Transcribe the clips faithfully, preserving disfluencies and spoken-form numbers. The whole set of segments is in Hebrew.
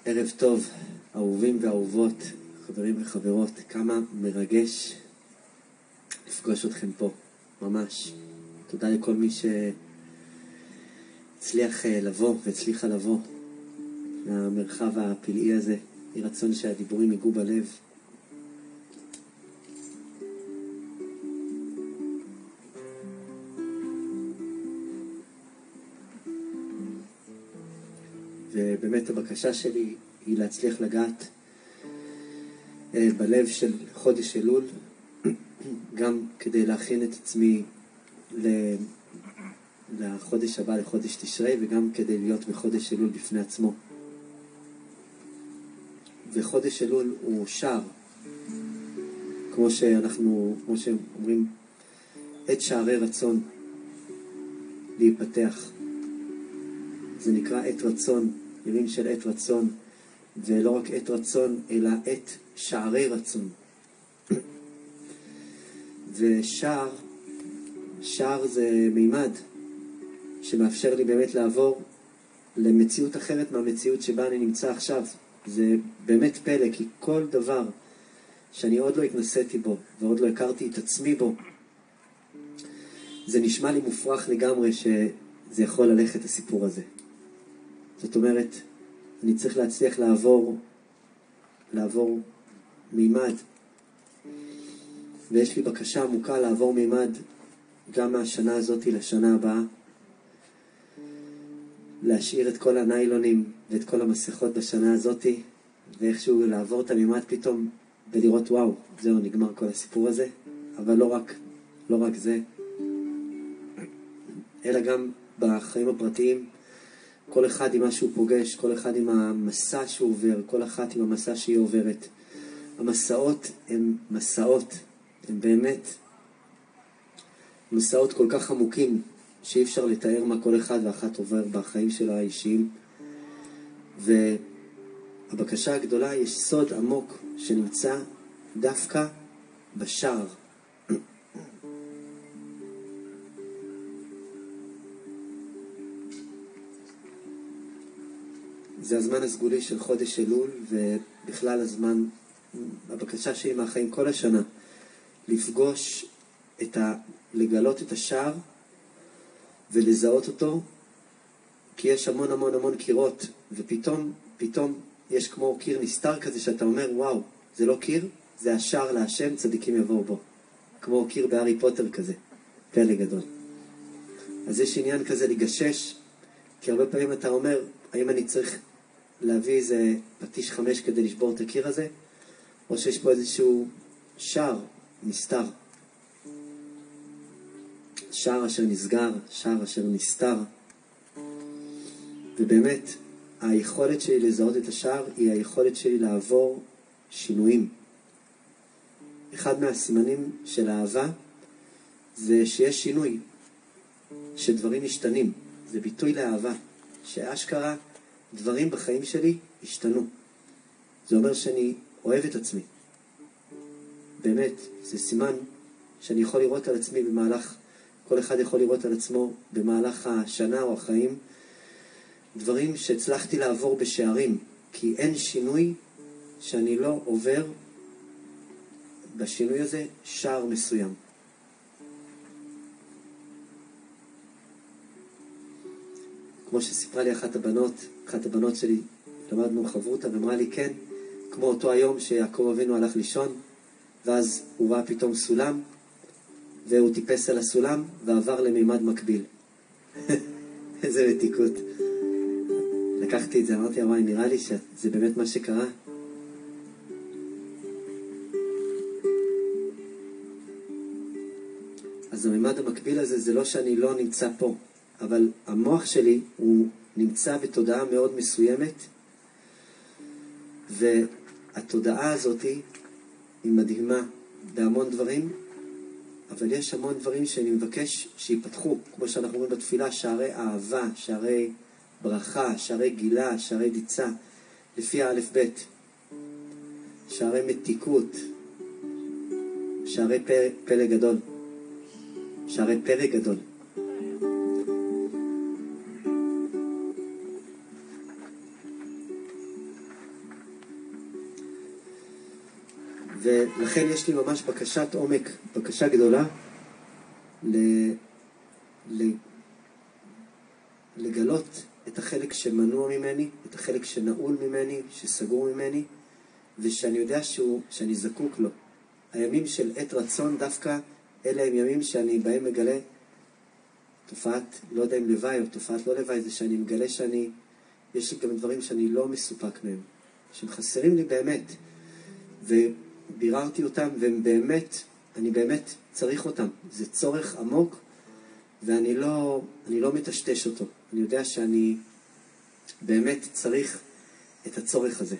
ערב טוב, אהובים ואהובות, חברים וחברות, כמה מרגש לפגוש אתכם פה, ממש. תודה לכל מי שהצליח לבוא והצליחה לבוא למרחב הפלאי הזה. יהי רצון שהדיבורים ייגעו בלב. ובאמת הבקשה שלי היא להצליח לגעת בלב של חודש אלול, גם כדי להכין את עצמי לחודש הבא, לחודש תשרי, וגם כדי להיות בחודש אלול בפני עצמו. וחודש אלול הוא שער, כמו שאנחנו, כמו שאומרים, את שערי רצון להיפתח. זה נקרא עת רצון, ימים של עת רצון, ולא רק עת רצון, אלא עת שערי רצון. ושער, שער זה מימד שמאפשר לי באמת לעבור למציאות אחרת מהמציאות שבה אני נמצא עכשיו. זה באמת פלא, כי כל דבר שאני עוד לא התנסיתי בו ועוד לא הכרתי את עצמי בו, זה נשמע לי מופרך לגמרי שזה יכול ללכת הסיפור הזה. זאת אומרת, אני צריך להצליח לעבור, לעבור מימד. ויש לי בקשה עמוקה לעבור מימד גם מהשנה הזאת לשנה הבאה. להשאיר את כל הניילונים ואת כל המסכות בשנה הזאת, ואיכשהו לעבור את המימד פתאום ולראות וואו, זהו, נגמר כל הסיפור הזה. אבל לא רק, לא רק זה, אלא גם בחיים הפרטיים, כל אחד עם מה שהוא פוגש, כל אחד עם המסע שהוא עובר, כל אחת עם המסע שהיא עוברת. המסעות הם מסעות, הם באמת מסעות כל כך עמוקים, שאי אפשר לתאר מה כל אחד ואחת עובר בחיים שלו האישיים. והבקשה הגדולה, יש סוד עמוק שנמצא דווקא בשער. זה הזמן הסגולי של חודש אלול, ובכלל הזמן, הבקשה שלי מהחיים כל השנה, לפגוש את ה... לגלות את השער ולזהות אותו, כי יש המון המון המון קירות, ופתאום, פתאום יש כמו קיר נסתר כזה שאתה אומר, וואו, זה לא קיר, זה השער להשם, צדיקים יבואו בו. כמו קיר בהארי פוטר כזה, פלא גדול. אז יש עניין כזה לגשש, כי הרבה פעמים אתה אומר, האם אני צריך להביא איזה פטיש חמש כדי לשבור את הקיר הזה, או שיש פה איזשהו שער נסתר. שער אשר נסגר, שער אשר נסתר. ובאמת, היכולת שלי לזהות את השער היא היכולת שלי לעבור שינויים. אחד מהסימנים של אהבה זה שיש שינוי, שדברים משתנים. זה ביטוי לאהבה, שאשכרה דברים בחיים שלי השתנו. זה אומר שאני אוהב את עצמי. באמת, זה סימן שאני יכול לראות על עצמי במהלך, כל אחד יכול לראות על עצמו במהלך השנה או החיים, דברים שהצלחתי לעבור בשערים, כי אין שינוי שאני לא עובר בשינוי הזה שער מסוים. כמו שסיפרה לי אחת הבנות, אחת הבנות שלי, למדנו חברותה, ואמרה לי, כן, כמו אותו היום שיעקב אבינו הלך לישון, ואז הוא ראה פתאום סולם, והוא טיפס על הסולם, ועבר למימד מקביל. איזה מתיקות. לקחתי את זה, אמרתי, וואי, נראה לי שזה באמת מה שקרה. אז המימד המקביל הזה, זה לא שאני לא נמצא פה, אבל המוח שלי הוא נמצא בתודעה מאוד מסוימת, והתודעה הזאת היא מדהימה בהמון דברים, אבל יש המון דברים שאני מבקש שיפתחו, כמו שאנחנו אומרים בתפילה, שערי אהבה, שערי ברכה, שערי גילה, שערי דיצה, לפי האלף בית, שערי מתיקות, שערי פלא גדול, שערי פלא גדול. ולכן יש לי ממש בקשת עומק, בקשה גדולה, ל... ל... לגלות את החלק שמנוע ממני, את החלק שנעול ממני, שסגור ממני, ושאני יודע שהוא, שאני זקוק לו. הימים של עת רצון דווקא, אלה הם ימים שאני בהם מגלה תופעת, לא יודע אם לוואי או תופעת לא לוואי, זה שאני מגלה שאני, יש לי גם דברים שאני לא מסופק מהם, שהם חסרים לי באמת, וביררתי אותם, והם באמת, אני באמת צריך אותם. זה צורך עמוק, ואני לא, אני לא מטשטש אותו. אני יודע שאני באמת צריך את הצורך הזה.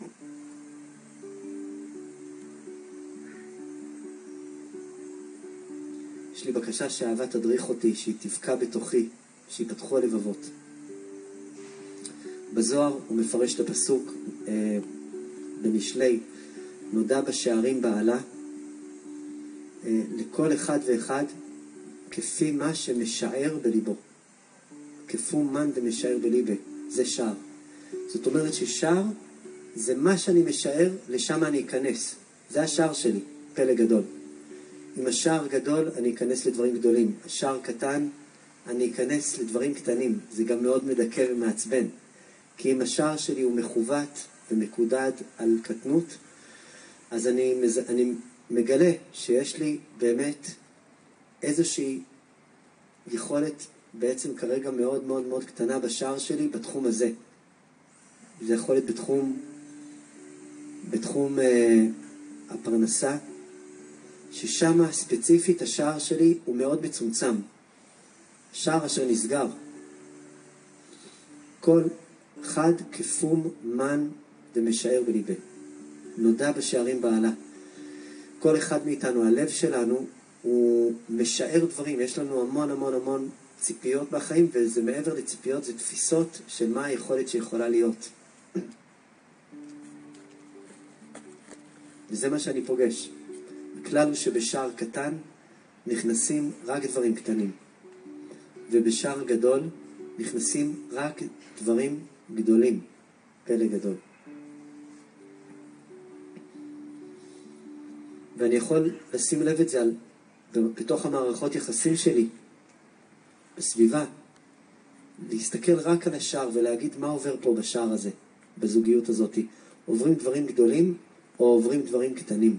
יש לי בקשה שהאהבה תדריך אותי, שהיא תבקע בתוכי, שיפתחו הלבבות. בזוהר הוא מפרש את הפסוק אה, במשלי, נודע בשערים בעלה, אה, לכל אחד ואחד כפי מה שמשער בליבו. כפו מן דמשער בליבה, זה שער. זאת אומרת ששער זה מה שאני משער, לשם אני אכנס. זה השער שלי, פלא גדול. אם השער גדול, אני אכנס לדברים גדולים. השער קטן, אני אכנס לדברים קטנים. זה גם מאוד מדכא ומעצבן. כי אם השער שלי הוא מכוות ומקודד על קטנות, אז אני, אני מגלה שיש לי באמת איזושהי יכולת בעצם כרגע מאוד מאוד מאוד קטנה בשער שלי בתחום הזה. זה יכול להיות בתחום, בתחום אה, הפרנסה, ששם ספציפית השער שלי הוא מאוד מצומצם. שער אשר נסגר. כל חד כפום מן דמשער בליבה. נודע בשערים בעלה. כל אחד מאיתנו, הלב שלנו, הוא משער דברים. יש לנו המון המון המון ציפיות בחיים, וזה מעבר לציפיות, זה תפיסות של מה היכולת שיכולה להיות. וזה מה שאני פוגש. הכלל הוא שבשער קטן נכנסים רק דברים קטנים, ובשער גדול נכנסים רק דברים גדולים, פלא גדול. ואני יכול לשים לב את זה על, בתוך המערכות יחסים שלי, בסביבה, להסתכל רק על השער ולהגיד מה עובר פה בשער הזה, בזוגיות הזאת. עוברים דברים גדולים או עוברים דברים קטנים?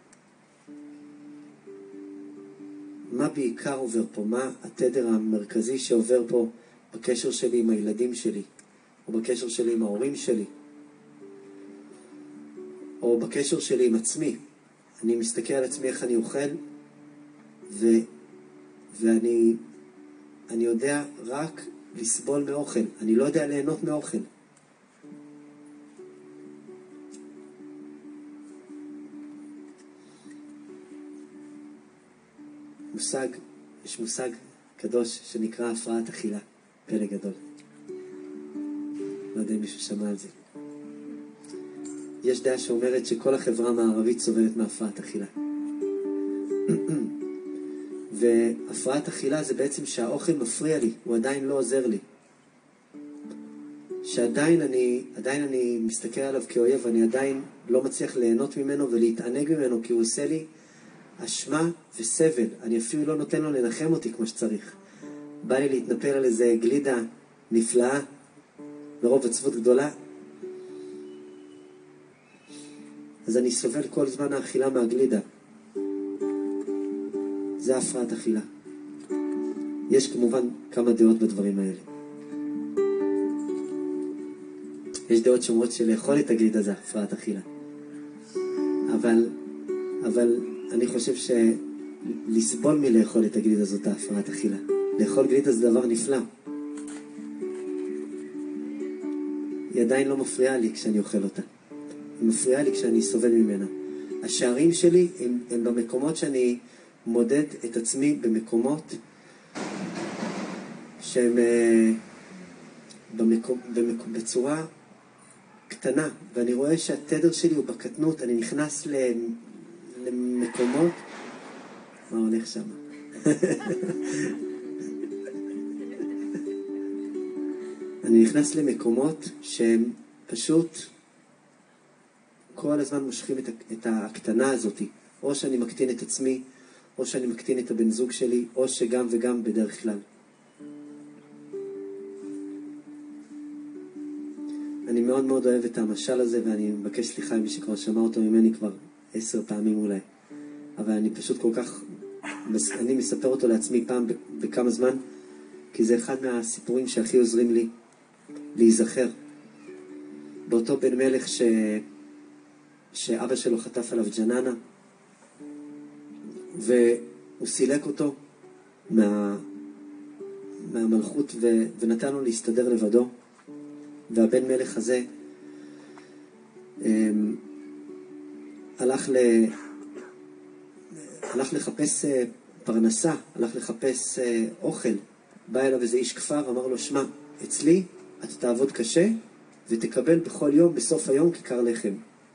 מה בעיקר עובר פה? מה התדר המרכזי שעובר פה בקשר שלי עם הילדים שלי, או בקשר שלי עם ההורים שלי, או בקשר שלי עם עצמי? אני מסתכל על עצמי איך אני אוכל, ו, ואני אני יודע רק לסבול מאוכל. אני לא יודע ליהנות מאוכל. מושג, יש מושג קדוש שנקרא הפרעת אכילה. פלא גדול. לא יודע אם מישהו שמע על זה. יש דעה שאומרת שכל החברה המערבית סובלת מהפרעת אכילה. והפרעת אכילה זה בעצם שהאוכל מפריע לי, הוא עדיין לא עוזר לי. שעדיין אני, עדיין אני מסתכל עליו כאויב, ואני עדיין לא מצליח ליהנות ממנו ולהתענג ממנו, כי הוא עושה לי אשמה וסבל. אני אפילו לא נותן לו לנחם אותי כמו שצריך. בא לי להתנפל על איזה גלידה נפלאה, ברוב עצבות גדולה. אז אני סובל כל זמן האכילה מהגלידה. זה הפרעת אכילה. יש כמובן כמה דעות בדברים האלה. יש דעות שאומרות שלאכול את הגלידה זה הפרעת אכילה. אבל, אבל אני חושב שלסבול מלאכול את הגלידה זאת הפרעת אכילה. לאכול גלידה זה דבר נפלא. היא עדיין לא מפריעה לי כשאני אוכל אותה. היא מפריעה לי כשאני סובל ממנה. השערים שלי הם, הם במקומות שאני מודד את עצמי, במקומות שהם במקום, במקום, בצורה קטנה, ואני רואה שהתדר שלי הוא בקטנות. אני נכנס למקומות, מה הולך שם? אני נכנס למקומות שהם פשוט כל הזמן מושכים את, את הקטנה הזאת. או שאני מקטין את עצמי, או שאני מקטין את הבן זוג שלי, או שגם וגם בדרך כלל. אני מאוד מאוד אוהב את המשל הזה, ואני מבקש סליחה מי שכבר שמע אותו ממני כבר עשר פעמים אולי. אבל אני פשוט כל כך, אני מספר אותו לעצמי פעם בכמה זמן, כי זה אחד מהסיפורים שהכי עוזרים לי להיזכר. באותו בן מלך ש... שאבא שלו חטף עליו ג'ננה, והוא סילק אותו מה... מהמלכות ו... ונתן לו להסתדר לבדו. והבן מלך הזה אמ... הלך, ל... הלך לחפש פרנסה, הלך לחפש אוכל. בא אליו איזה איש כפר, אמר לו, שמע, אצלי אתה תעבוד קשה ותקבל בכל יום, בסוף היום, כיכר לחם.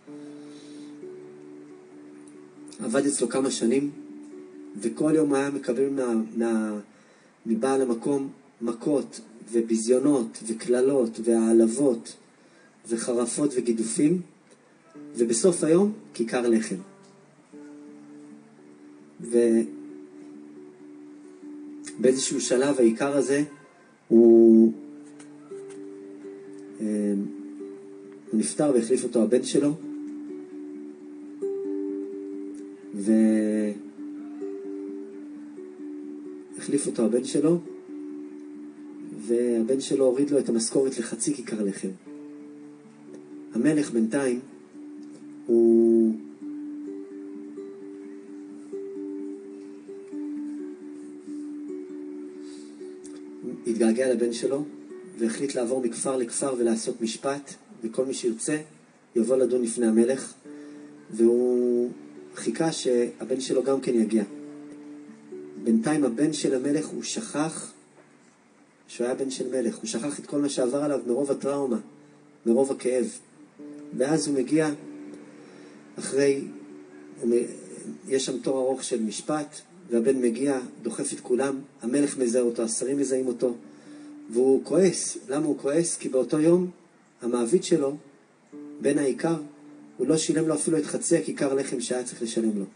עבד אצלו כמה שנים, וכל יום היה מקבל מה, מה, מבעל המקום מכות וביזיונות וכללות והעלבות וחרפות וגידופים, ובסוף היום כיכר לחם. ובאיזשהו שלב העיקר הזה הוא, הוא נפטר והחליף אותו הבן שלו, והחליף אותו הבן שלו, והבן שלו הוריד לו את המשכורת לחצי כיכר לחם. המלך בינתיים הוא התגעגע לבן שלו והחליט לעבור מכפר לכפר ולעשות משפט, וכל מי שירצה יבוא לדון לפני המלך, והוא חיכה שהבן שלו גם כן יגיע. בינתיים הבן של המלך הוא שכח שהוא היה בן של מלך, הוא שכח את כל מה שעבר עליו מרוב הטראומה, מרוב הכאב. ואז הוא מגיע אחרי, יש שם תור ארוך של משפט, והבן מגיע, דוחף את כולם, המלך מזהה אותו, השרים מזהים אותו, והוא כועס. למה הוא כועס? כי באותו יום המעביד שלו, בן העיקר, הוא לא שילם לו אפילו את חצי הכיכר לחם שהיה צריך לשלם לו.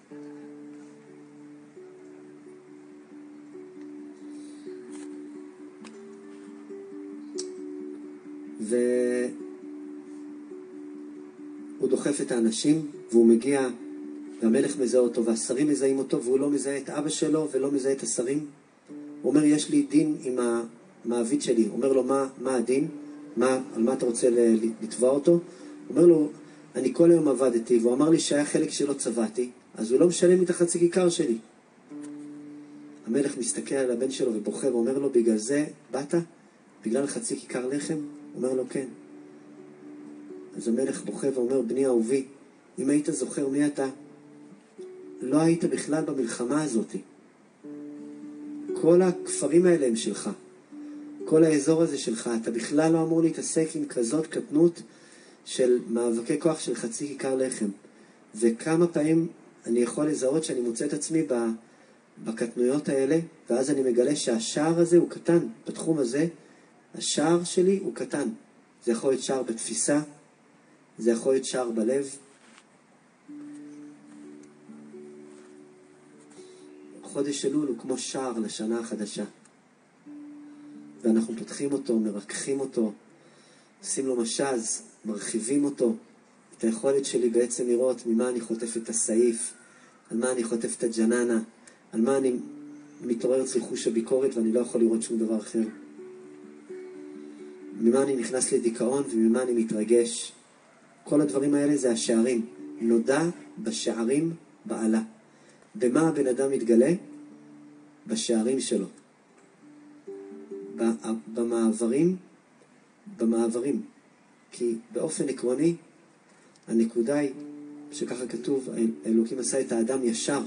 והוא דוחף את האנשים, והוא מגיע, והמלך מזהה אותו, והשרים מזהים אותו, והוא לא מזהה את אבא שלו ולא מזהה את השרים. הוא אומר, יש לי דין עם המעביד שלי. הוא אומר לו, מה, מה הדין? מה, על מה אתה רוצה לתבוע אותו? הוא אומר לו, אני כל היום עבדתי, והוא אמר לי שהיה חלק שלא צבעתי, אז הוא לא משלם את החצי כיכר שלי. המלך מסתכל על הבן שלו ובוכה, ואומר לו, בגלל זה באת? בגלל חצי כיכר לחם? הוא אומר לו, כן. אז המלך בוכה ואומר, בני אהובי, אם היית זוכר מי אתה, לא היית בכלל במלחמה הזאת. כל הכפרים האלה הם שלך. כל האזור הזה שלך. אתה בכלל לא אמור להתעסק עם כזאת קטנות של מאבקי כוח של חצי כיכר לחם. וכמה פעמים אני יכול לזהות שאני מוצא את עצמי בקטנויות האלה, ואז אני מגלה שהשער הזה הוא קטן. בתחום הזה, השער שלי הוא קטן. זה יכול להיות שער בתפיסה, זה יכול להיות שער בלב. חודש אלול הוא כמו שער לשנה החדשה. ואנחנו פותחים אותו, מרככים אותו, עושים לו משז, מרחיבים אותו. את היכולת שלי בעצם לראות ממה אני חוטף את הסעיף, על מה אני חוטף את הג'ננה, על מה אני מתעורר אצלי חוש הביקורת ואני לא יכול לראות שום דבר אחר. ממה אני נכנס לדיכאון וממה אני מתרגש. כל הדברים האלה זה השערים. נודע בשערים בעלה. במה הבן אדם מתגלה? בשערים שלו. במעברים, במעברים. כי באופן עקרוני, הנקודה היא שככה כתוב, האלוקים עשה את האדם ישר.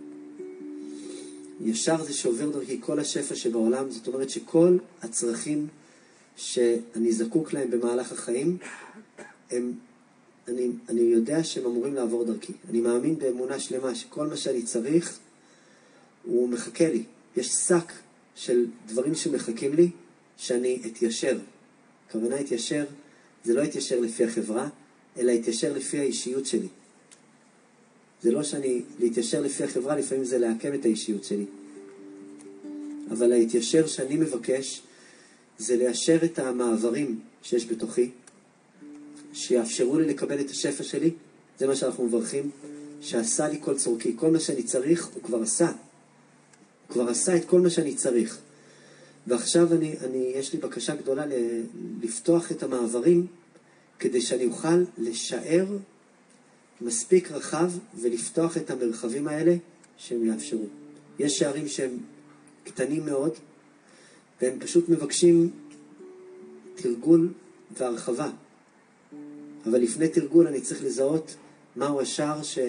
ישר זה שעובר דרכי כל השפע שבעולם, זאת אומרת שכל הצרכים שאני זקוק להם במהלך החיים, הם, אני, אני יודע שהם אמורים לעבור דרכי. אני מאמין באמונה שלמה שכל מה שאני צריך, הוא מחכה לי. יש שק של דברים שמחכים לי, שאני אתיישר. הכוונה אתיישר, זה לא אתיישר לפי החברה, אלא להתיישר לפי האישיות שלי. זה לא שאני, להתיישר לפי החברה, לפעמים זה להקם את האישיות שלי. אבל להתיישר שאני מבקש, זה ליישר את המעברים שיש בתוכי, שיאפשרו לי לקבל את השפע שלי. זה מה שאנחנו מברכים, שעשה לי כל צורכי. כל מה שאני צריך, הוא כבר עשה. הוא כבר עשה את כל מה שאני צריך. ועכשיו אני, אני, יש לי בקשה גדולה ל, לפתוח את המעברים, כדי שאני אוכל לשער מספיק רחב, ולפתוח את המרחבים האלה שהם יאפשרו. יש שערים שהם קטנים מאוד, והם פשוט מבקשים תרגול והרחבה. אבל לפני תרגול אני צריך לזהות מהו השער ש...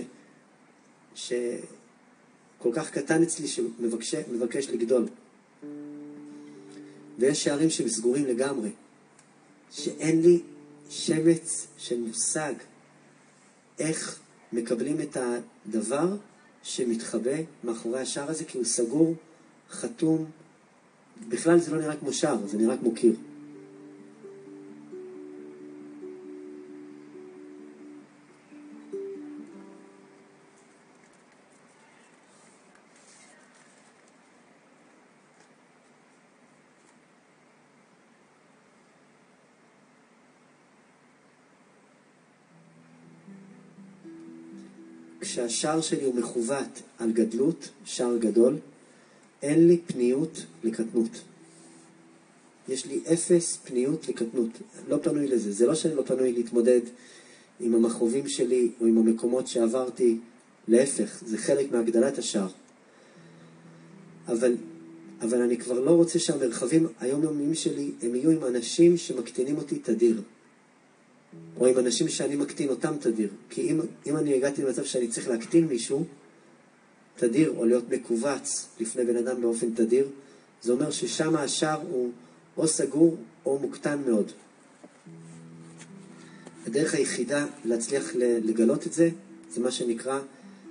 שכל כך קטן אצלי שמבקש מבקש לגדול. ויש שערים שהם סגורים לגמרי, שאין לי שמץ של מושג איך מקבלים את הדבר שמתחבא מאחורי השער הזה, כי הוא סגור, חתום. בכלל זה לא נראה כמו שער, זה נראה כמו קיר. כשהשער שלי הוא מכוות על גדלות, שער גדול, אין לי פניות לקטנות. יש לי אפס פניות לקטנות. לא פנוי לזה. זה לא שאני לא פנוי להתמודד עם המחרובים שלי או עם המקומות שעברתי. להפך, זה חלק מהגדלת השער. אבל, אבל אני כבר לא רוצה שהמרחבים היומיומיים שלי הם יהיו עם אנשים שמקטינים אותי תדיר. או עם אנשים שאני מקטין אותם תדיר. כי אם, אם אני הגעתי למצב שאני צריך להקטין מישהו תדיר, או להיות מקובץ לפני בן אדם באופן תדיר, זה אומר ששם השער הוא או סגור או מוקטן מאוד. הדרך היחידה להצליח לגלות את זה, זה מה שנקרא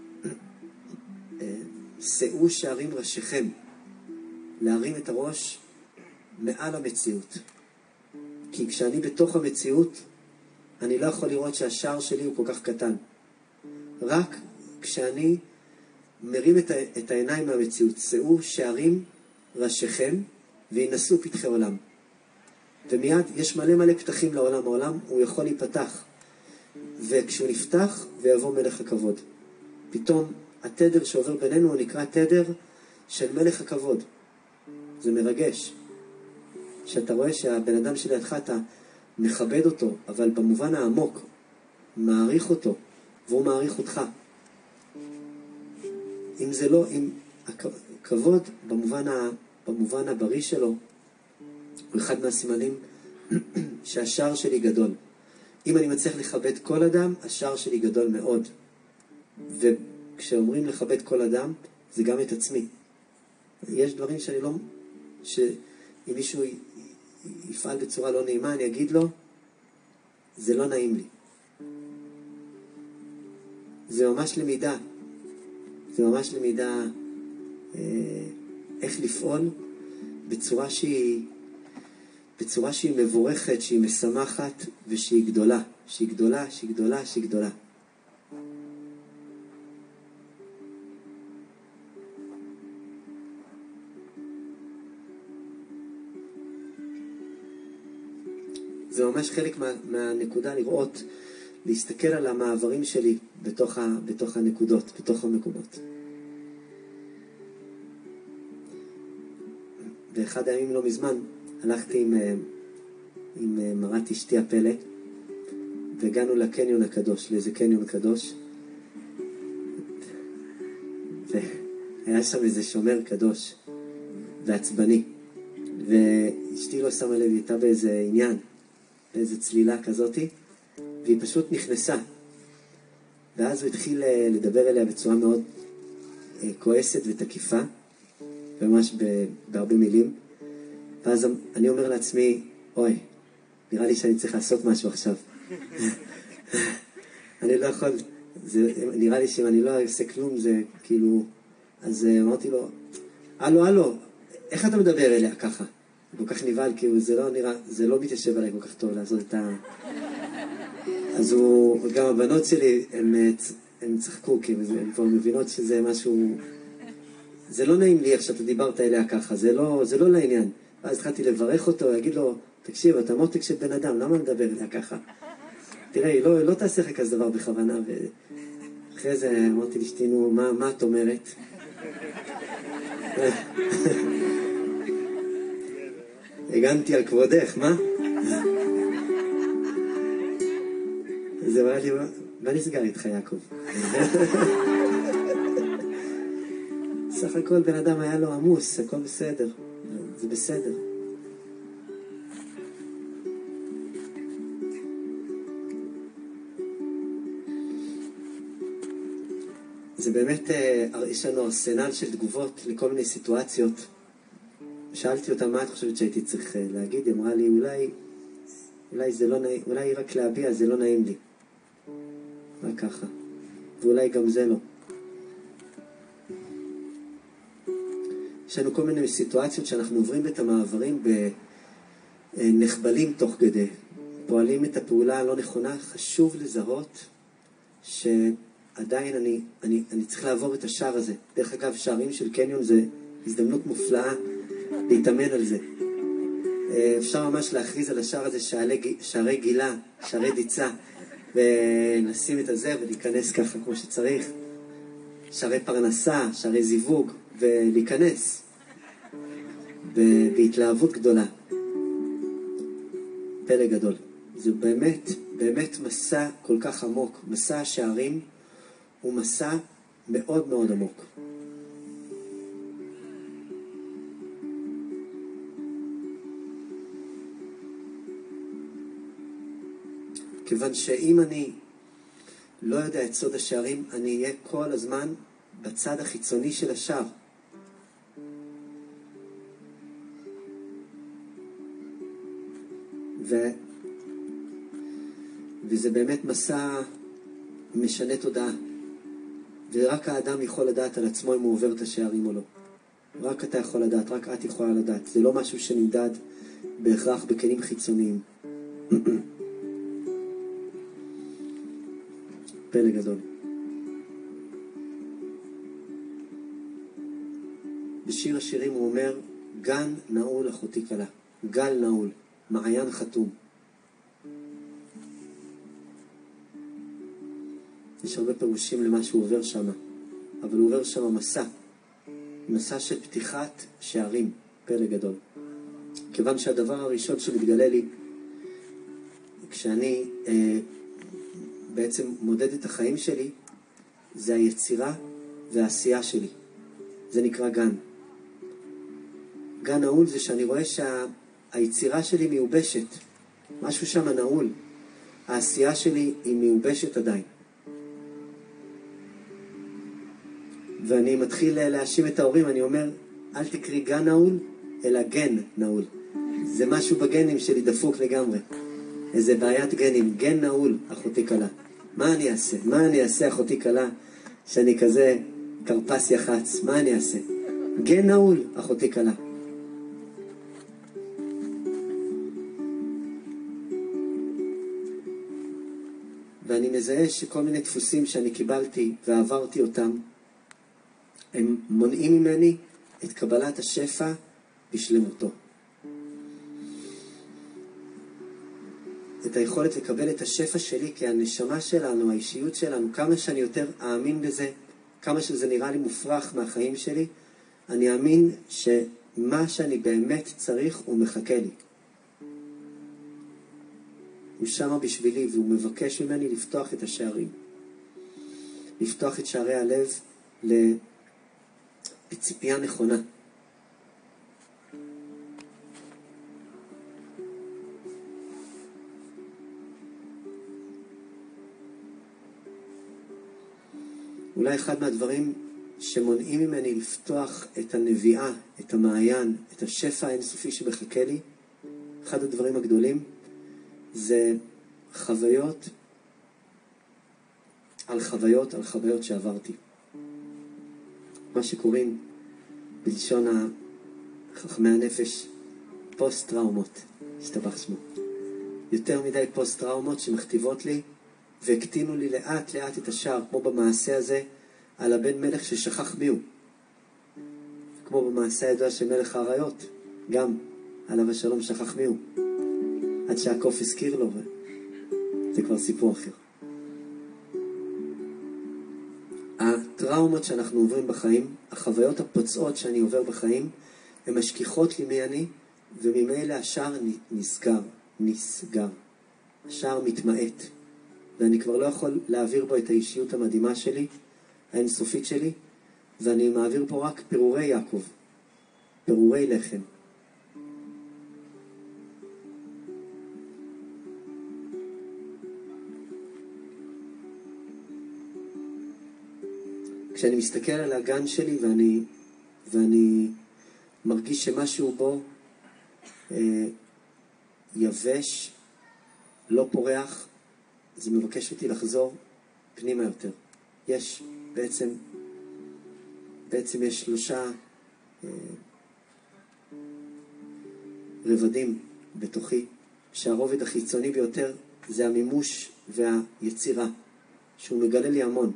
שאו שערים ראשיכם. להרים את הראש מעל המציאות. כי כשאני בתוך המציאות, אני לא יכול לראות שהשער שלי הוא כל כך קטן. רק כשאני מרים את, ה- את העיניים מהמציאות, שאו שערים ראשיכם וינסו פתחי עולם. ומיד יש מלא מלא פתחים לעולם. העולם הוא יכול להיפתח. וכשהוא נפתח ויבוא מלך הכבוד. פתאום התדר שעובר בינינו הוא נקרא תדר של מלך הכבוד. זה מרגש. שאתה רואה שהבן אדם שלידך אתה מכבד אותו, אבל במובן העמוק, מעריך אותו, והוא מעריך אותך. אם זה לא, אם הכבוד במובן, ה, במובן הבריא שלו, הוא אחד מהסימנים שהשער שלי גדול. אם אני מצליח לכבד כל אדם, השער שלי גדול מאוד. וכשאומרים לכבד כל אדם, זה גם את עצמי. יש דברים שאני לא, שאם מישהו יפעל בצורה לא נעימה, אני אגיד לו, זה לא נעים לי. זה ממש למידה. זה ממש למידה אה, איך לפעול בצורה שהיא, בצורה שהיא מבורכת, שהיא משמחת ושהיא גדולה. שהיא גדולה, שהיא גדולה, שהיא גדולה. זה ממש חלק מה, מהנקודה לראות, להסתכל על המעברים שלי בתוך, ה, בתוך הנקודות, בתוך המקומות. באחד הימים לא מזמן הלכתי עם, עם מרת אשתי הפלא, והגענו לקניון הקדוש, לאיזה קניון קדוש, והיה שם איזה שומר קדוש ועצבני, ואשתי לא שמה לב, הייתה באיזה עניין, באיזה צלילה כזאת, והיא פשוט נכנסה. ואז הוא התחיל לדבר אליה בצורה מאוד כועסת ותקיפה, ממש בהרבה מילים. ואז אני אומר לעצמי, אוי, נראה לי שאני צריך לעשות משהו עכשיו. אני לא יכול, זה, נראה לי שאם אני לא אעשה כלום, זה כאילו, אז אמרתי לו, הלו, הלו, איך אתה מדבר אליה ככה? כל כך נבהל, כאילו זה לא נראה, זה לא מתיישב עליי כל כך טוב לעשות את ה... אז הוא, גם הבנות שלי, הם, הם צחקו, כי הם כבר מבינות שזה משהו, זה לא נעים לי איך שאתה דיברת אליה ככה, זה לא, זה לא לעניין. ואז התחלתי לברך אותו, להגיד לו, תקשיב, אתה מותק של בן אדם, למה מדבר אליה ככה? תראה, לא, לא תעשה לך כזה דבר בכוונה, ואחרי זה אמרתי לאשתי, נו, מה, מה את אומרת? הגנתי על כבודך, מה? זה אמרה לי, מה נסגר איתך, יעקב? סך הכל בן אדם היה לו עמוס, הכל בסדר, זה בסדר. זה באמת, יש לנו ארסנל של תגובות לכל מיני סיטואציות. שאלתי אותה, מה את חושבת שהייתי צריך להגיד? היא אמרה לי, אולי, אולי זה לא נעים, אולי רק להביע, זה לא נעים לי. מה ככה? ואולי גם זה לא. יש לנו כל מיני סיטואציות שאנחנו עוברים את המעברים בנחבלים תוך כדי. פועלים את הפעולה הלא נכונה, חשוב לזהות שעדיין אני, אני, אני צריך לעבור את השער הזה. דרך אגב, שערים של קניון זה הזדמנות מופלאה להתאמן על זה. אפשר ממש להכריז על השער הזה שערי, שערי גילה, שערי דיצה, ולשים את הזה ולהיכנס ככה כמו שצריך. שערי פרנסה, שערי זיווג, ולהיכנס בהתלהבות גדולה. פלא גדול. זה באמת, באמת מסע כל כך עמוק. מסע השערים הוא מסע מאוד מאוד עמוק. כיוון שאם אני לא יודע את סוד השערים, אני אהיה כל הזמן בצד החיצוני של השער. ו... וזה באמת מסע משנה תודעה. ורק האדם יכול לדעת על עצמו אם הוא עובר את השערים או לא. רק אתה יכול לדעת, רק את יכולה לדעת. זה לא משהו שנמדד בהכרח בכלים חיצוניים. פלא גדול. בשיר השירים הוא אומר, גן נעול אחותי קלה. גל נעול. מעיין חתום. יש הרבה פירושים למה שהוא עובר שם, אבל הוא עובר שם מסע. מסע של פתיחת שערים. פלא גדול. כיוון שהדבר הראשון שמתגלה לי, כשאני אה, בעצם מודד את החיים שלי, זה היצירה והעשייה שלי. זה נקרא גן. גן נעול זה שאני רואה שהיצירה שלי מיובשת. משהו שם נעול. העשייה שלי היא מיובשת עדיין. ואני מתחיל להאשים את ההורים, אני אומר, אל תקריא גן נעול, אלא גן נעול. זה משהו בגנים שלי דפוק לגמרי. איזה בעיית גנים. גן נעול, אחותי קלה. מה אני אעשה? מה אני אעשה, אחותי קלה, שאני כזה קרפס יחץ? מה אני אעשה? גן נעול, אחותי קלה. ואני מזהה שכל מיני דפוסים שאני קיבלתי ועברתי אותם, הם מונעים ממני את קבלת השפע בשלמותו. את היכולת לקבל את השפע שלי, כי הנשמה שלנו, האישיות שלנו, כמה שאני יותר אאמין בזה, כמה שזה נראה לי מופרך מהחיים שלי, אני אאמין שמה שאני באמת צריך הוא מחכה לי. הוא שמה בשבילי והוא מבקש ממני לפתוח את השערים. לפתוח את שערי הלב לציפייה נכונה. אולי אחד מהדברים שמונעים ממני לפתוח את הנביאה, את המעיין, את השפע האינסופי שמחכה לי, אחד הדברים הגדולים, זה חוויות על חוויות על חוויות שעברתי. מה שקוראים בלשון חכמי הנפש פוסט טראומות, השתבח שמו. יותר מדי פוסט טראומות שמכתיבות לי והקטינו לי לאט לאט את השער, כמו במעשה הזה על הבן מלך ששכח מי הוא. כמו במעשה הידוע של מלך האריות, גם עליו השלום שכח מי הוא. עד שהקוף הזכיר לו, זה כבר סיפור אחר. הטראומות שאנחנו עוברים בחיים, החוויות הפוצעות שאני עובר בחיים, הן משכיחות לי מי אני, וממילא השער נסגר, נסגר. השער מתמעט, ואני כבר לא יכול להעביר בו את האישיות המדהימה שלי, האינסופית שלי, ואני מעביר פה רק פירורי יעקב, פירורי לחם. כשאני מסתכל על הגן שלי ואני, ואני מרגיש שמשהו בו אה, יבש, לא פורח, זה מבקש אותי לחזור פנימה יותר. יש בעצם, בעצם יש שלושה אה, רבדים בתוכי, שהרובד החיצוני ביותר זה המימוש והיצירה, שהוא מגלה לי המון.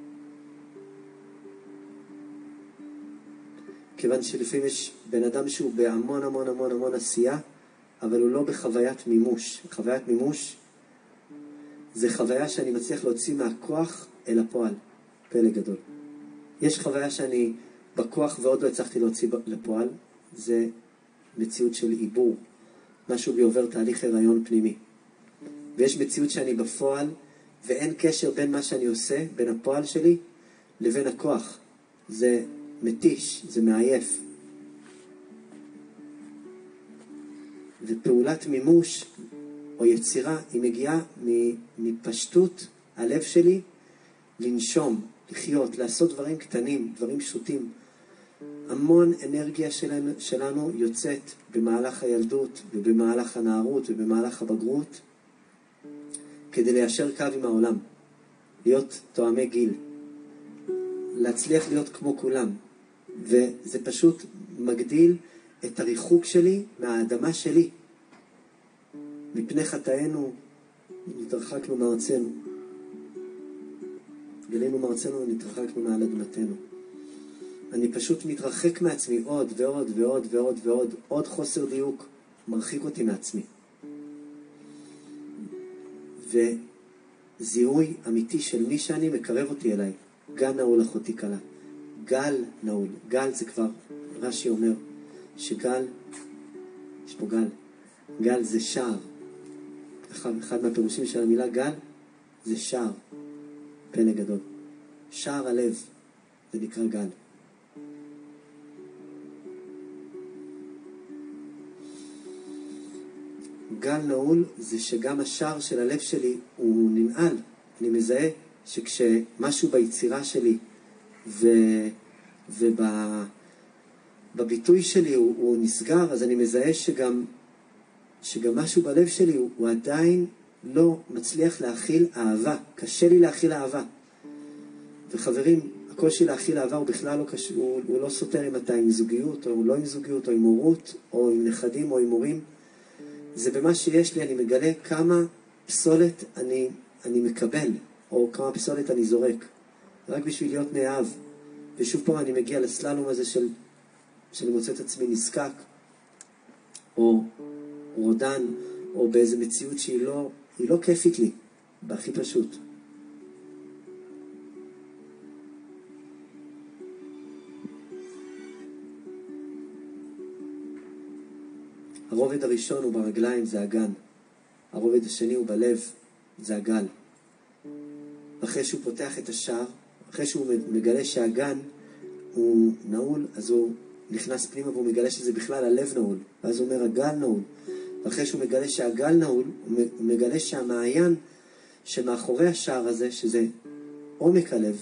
כיוון שלפעמים יש בן אדם שהוא בהמון המון המון המון עשייה, אבל הוא לא בחוויית מימוש. חוויית מימוש זה חוויה שאני מצליח להוציא מהכוח אל הפועל. פלא גדול. יש חוויה שאני בכוח ועוד לא הצלחתי להוציא לפועל, זה מציאות של עיבור. משהו בי עובר תהליך הריון פנימי. ויש מציאות שאני בפועל, ואין קשר בין מה שאני עושה, בין הפועל שלי, לבין הכוח. זה מתיש, זה מעייף. ופעולת מימוש או יצירה היא מגיעה מפשטות הלב שלי לנשום, לחיות, לעשות דברים קטנים, דברים פשוטים. המון אנרגיה שלנו, שלנו יוצאת במהלך הילדות ובמהלך הנערות ובמהלך הבגרות כדי ליישר קו עם העולם, להיות תואמי גיל, להצליח להיות כמו כולם. וזה פשוט מגדיל את הריחוק שלי מהאדמה שלי. מפני חטאינו נתרחקנו מארצנו, גלינו מארצנו ונתרחקנו מעל אדמתנו. אני פשוט מתרחק מעצמי עוד ועוד ועוד ועוד ועוד. עוד חוסר דיוק מרחיק אותי מעצמי. וזיהוי אמיתי של מי שאני מקרב אותי אליי. גל נעול אחותי קלה. גל נעול. גל זה כבר, רש"י אומר, שגל, יש פה גל. גל זה שער. אחד מהפירושים של המילה גל זה שער. פלא גדול. שער הלב. זה נקרא גל. גל נעול זה שגם השער של הלב שלי הוא ננעל. אני מזהה שכשמשהו ביצירה שלי ו... ובביטוי שלי הוא, הוא נסגר, אז אני מזהה שגם, שגם משהו בלב שלי הוא, הוא עדיין לא מצליח להכיל אהבה. קשה לי להכיל אהבה. וחברים, הקושי להכיל אהבה הוא בכלל לא קשה, הוא, הוא לא סותר אם אתה עם זוגיות או לא עם זוגיות או עם הורות או עם נכדים או עם הורים. זה במה שיש לי, אני מגלה כמה פסולת אני, אני מקבל, או כמה פסולת אני זורק, רק בשביל להיות נאהב. ושוב פעם אני מגיע לסללום הזה של, שאני מוצא את עצמי נזקק, או רודן, או באיזו מציאות שהיא לא, היא לא כיפית לי, בהכי פשוט. הרובד הראשון הוא ברגליים, זה הגן. הרובד השני הוא בלב, זה הגל. אחרי שהוא פותח את השער, אחרי שהוא מגלה שהגן הוא נעול, אז הוא נכנס פנימה והוא מגלה שזה בכלל הלב נעול. ואז הוא אומר, הגל נעול. ואחרי שהוא מגלה שהגל נעול, הוא מגלה שהמעיין שמאחורי השער הזה, שזה עומק הלב,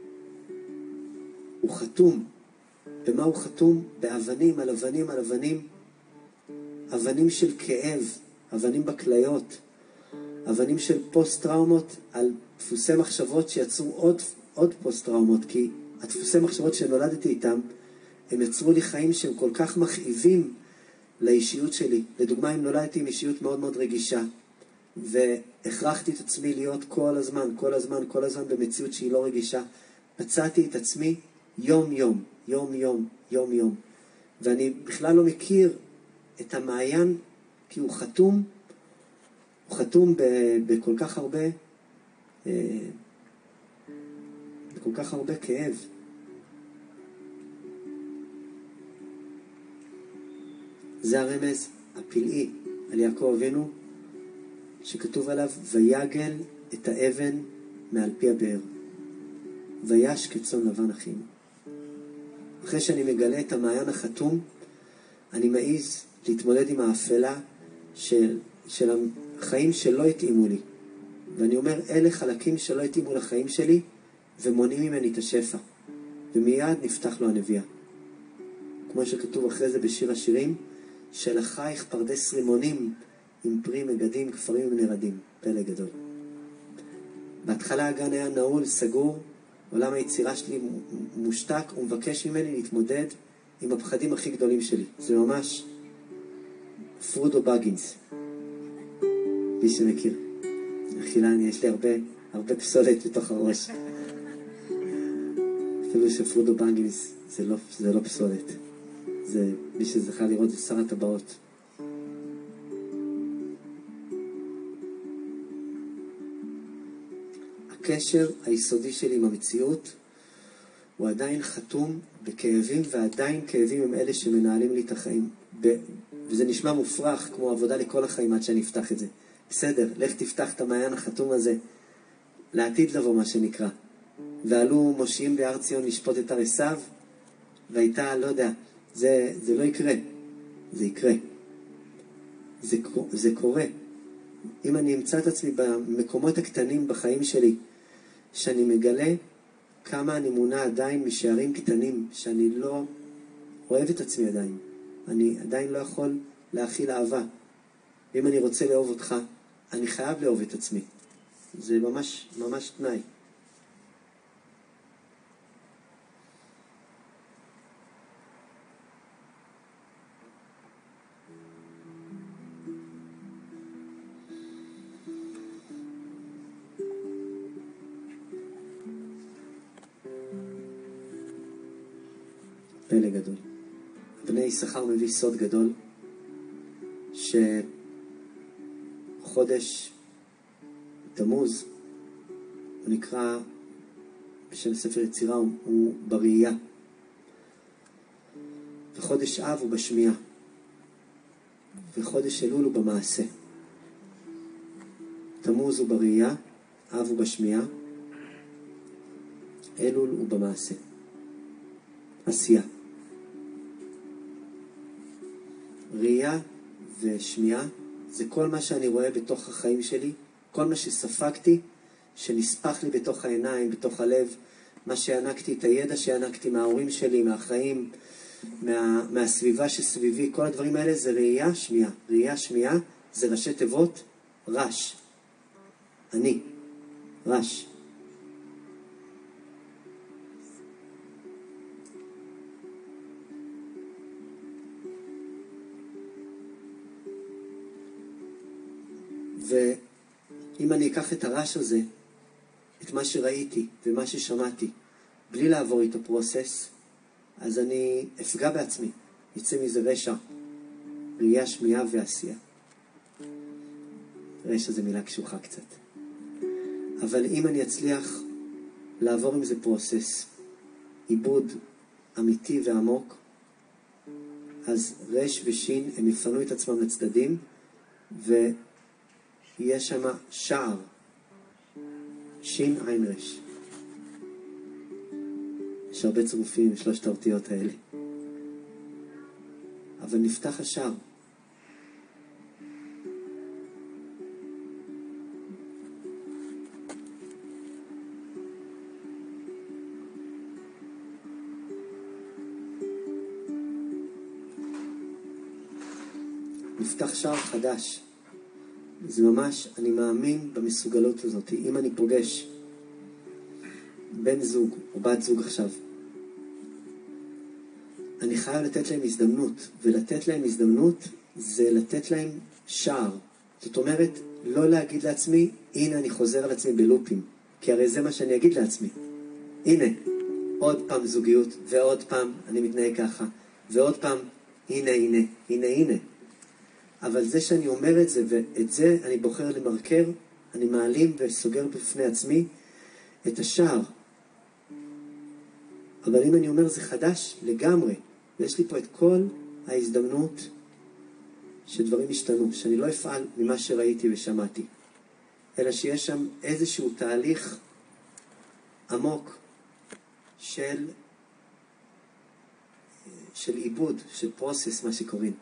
הוא חתום. במה הוא חתום? באבנים, על אבנים, על אבנים. אבנים של כאב, אבנים בכליות, אבנים של פוסט-טראומות על דפוסי מחשבות שיצרו עוד, עוד פוסט-טראומות, כי הדפוסי מחשבות שנולדתי איתם, הם יצרו לי חיים שהם כל כך מכאיבים לאישיות שלי. לדוגמה, אם נולדתי עם אישיות מאוד מאוד רגישה, והכרחתי את עצמי להיות כל הזמן, כל הזמן, כל הזמן במציאות שהיא לא רגישה. מצאתי את עצמי יום יום, יום יום, יום יום. ואני בכלל לא מכיר את המעיין, כי הוא חתום, הוא חתום בכל כך הרבה, בכל כך הרבה כאב. זה הרמז הפלאי על יעקב אבינו, שכתוב עליו, ויגל את האבן מעל פי הבאר, ויש כצאן לבן אחינו. אחרי שאני מגלה את המעיין החתום, אני מעיז להתמודד עם האפלה של, של החיים שלא התאימו לי. ואני אומר, אלה חלקים שלא התאימו לחיים שלי, ומונעים ממני את השפע. ומיד נפתח לו הנביאה. כמו שכתוב אחרי זה בשיר השירים, שלחייך פרדס רימונים, עם פרי מגדים, כפרים ונרדים. פלא גדול. בהתחלה הגן היה נעול, סגור, עולם היצירה שלי מושתק, ומבקש ממני להתמודד עם הפחדים הכי גדולים שלי. זה ממש פרודו בגינס. מי שמכיר. אכילה, יש לי הרבה, הרבה פסולת בתוך הראש. אפילו שפרודו בגינס זה לא, זה לא פסולת. זה, מי שזכה לראות, זה שר הטבעות. הקשר היסודי שלי עם המציאות הוא עדיין חתום בכאבים, ועדיין כאבים הם אלה שמנהלים לי את החיים. ב... וזה נשמע מופרך, כמו עבודה לכל החיים עד שאני אפתח את זה. בסדר, לך תפתח את המעיין החתום הזה לעתיד לבוא, מה שנקרא. ועלו מושיעים בהר ציון לשפוט את הרסב, והייתה, לא יודע, זה, זה לא יקרה. זה יקרה. זה, זה קורה. אם אני אמצא את עצמי במקומות הקטנים בחיים שלי, שאני מגלה כמה אני מונע עדיין משערים קטנים, שאני לא אוהב את עצמי עדיין. אני עדיין לא יכול להכיל אהבה. אם אני רוצה לאהוב אותך, אני חייב לאהוב את עצמי. זה ממש, ממש תנאי. פלא גדול. בני יששכר מביא סוד גדול, שחודש תמוז, הוא נקרא בשם ספר יצירה, הוא בראייה. וחודש אב הוא בשמיעה. וחודש אלול הוא במעשה. תמוז הוא בראייה, אב הוא בשמיעה, אלול הוא במעשה. עשייה. ראייה ושמיעה זה כל מה שאני רואה בתוך החיים שלי, כל מה שספקתי, שנספח לי בתוך העיניים, בתוך הלב, מה שענקתי, את הידע שענקתי מההורים שלי, מהחיים, מה, מהסביבה שסביבי, כל הדברים האלה זה ראייה, שמיעה. ראייה, שמיעה זה ראשי תיבות, רש. אני. רש. ואם אני אקח את הרש הזה, את מה שראיתי ומה ששמעתי, בלי לעבור איתו פרוסס, אז אני אפגע בעצמי. יצא מזה רשע. ראייה, שמיעה ועשייה. רשע זה מילה קשוחה קצת. אבל אם אני אצליח לעבור עם זה פרוסס, עיבוד אמיתי ועמוק, אז רש ושין הם יפנו את עצמם לצדדים, ו... יש שם שער, שין עין רש. יש הרבה צירופים עם שלושת האותיות האלה. אבל נפתח השער. נפתח שער חדש. זה ממש, אני מאמין במסוגלות הזאת. אם אני פוגש בן זוג או בת זוג עכשיו, אני חייב לתת להם הזדמנות, ולתת להם הזדמנות זה לתת להם שער. זאת אומרת, לא להגיד לעצמי, הנה אני חוזר על עצמי בלופים. כי הרי זה מה שאני אגיד לעצמי. הנה, עוד פעם זוגיות, ועוד פעם אני מתנהג ככה, ועוד פעם, הנה, הנה, הנה, הנה. אבל זה שאני אומר את זה, ואת זה אני בוחר למרקר, אני מעלים וסוגר בפני עצמי את השער. אבל אם אני אומר זה חדש לגמרי, ויש לי פה את כל ההזדמנות שדברים ישתנו, שאני לא אפעל ממה שראיתי ושמעתי, אלא שיש שם איזשהו תהליך עמוק של של עיבוד, של פרוסס, מה שקוראים.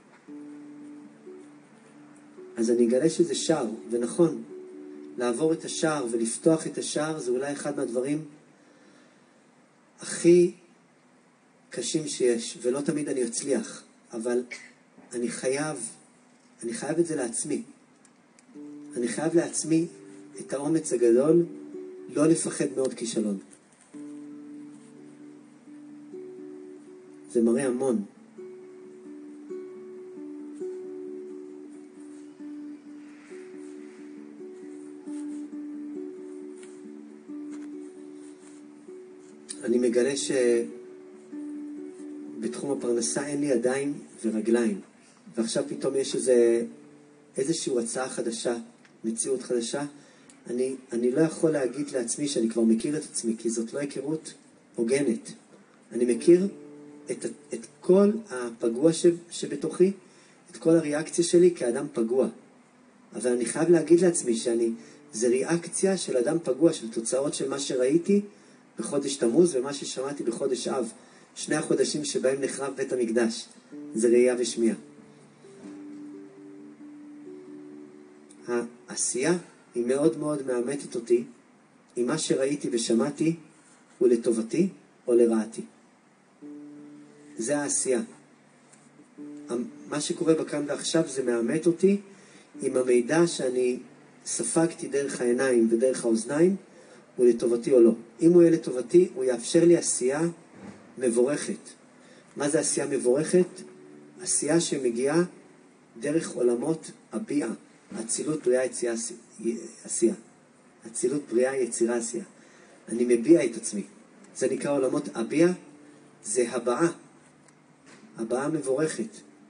אז אני אגלה שזה שער, ונכון, לעבור את השער ולפתוח את השער זה אולי אחד מהדברים הכי קשים שיש, ולא תמיד אני אצליח, אבל אני חייב, אני חייב את זה לעצמי. אני חייב לעצמי את האומץ הגדול, לא לפחד מאוד כישלון. זה מראה המון. אני מגלה שבתחום הפרנסה אין לי ידיים ורגליים. ועכשיו פתאום יש איזה, איזושהי הצעה חדשה, מציאות חדשה. אני, אני לא יכול להגיד לעצמי שאני כבר מכיר את עצמי, כי זאת לא היכרות הוגנת. אני מכיר את, את כל הפגוע ש, שבתוכי, את כל הריאקציה שלי כאדם פגוע. אבל אני חייב להגיד לעצמי שאני, זה ריאקציה של אדם פגוע, של תוצאות של מה שראיתי בחודש תמוז ומה ששמעתי בחודש אב. שני החודשים שבהם נחרב בית המקדש. זה ראייה ושמיעה. העשייה היא מאוד מאוד מאמתת אותי אם מה שראיתי ושמעתי הוא לטובתי או לרעתי. זה העשייה. מה שקורה בכאן ועכשיו זה מאמת אותי עם המידע שאני ספגתי דרך העיניים ודרך האוזניים הוא לטובתי או לא. אם הוא יהיה לטובתי הוא יאפשר לי עשייה מבורכת. מה זה עשייה מבורכת? עשייה שמגיעה דרך עולמות הביאה. אצילות בריאה יצירה עשייה. אצילות בריאה יצירה עשייה. אני מביע את עצמי. זה נקרא עולמות הביאה. זה הבאה. הבאה מבורכת.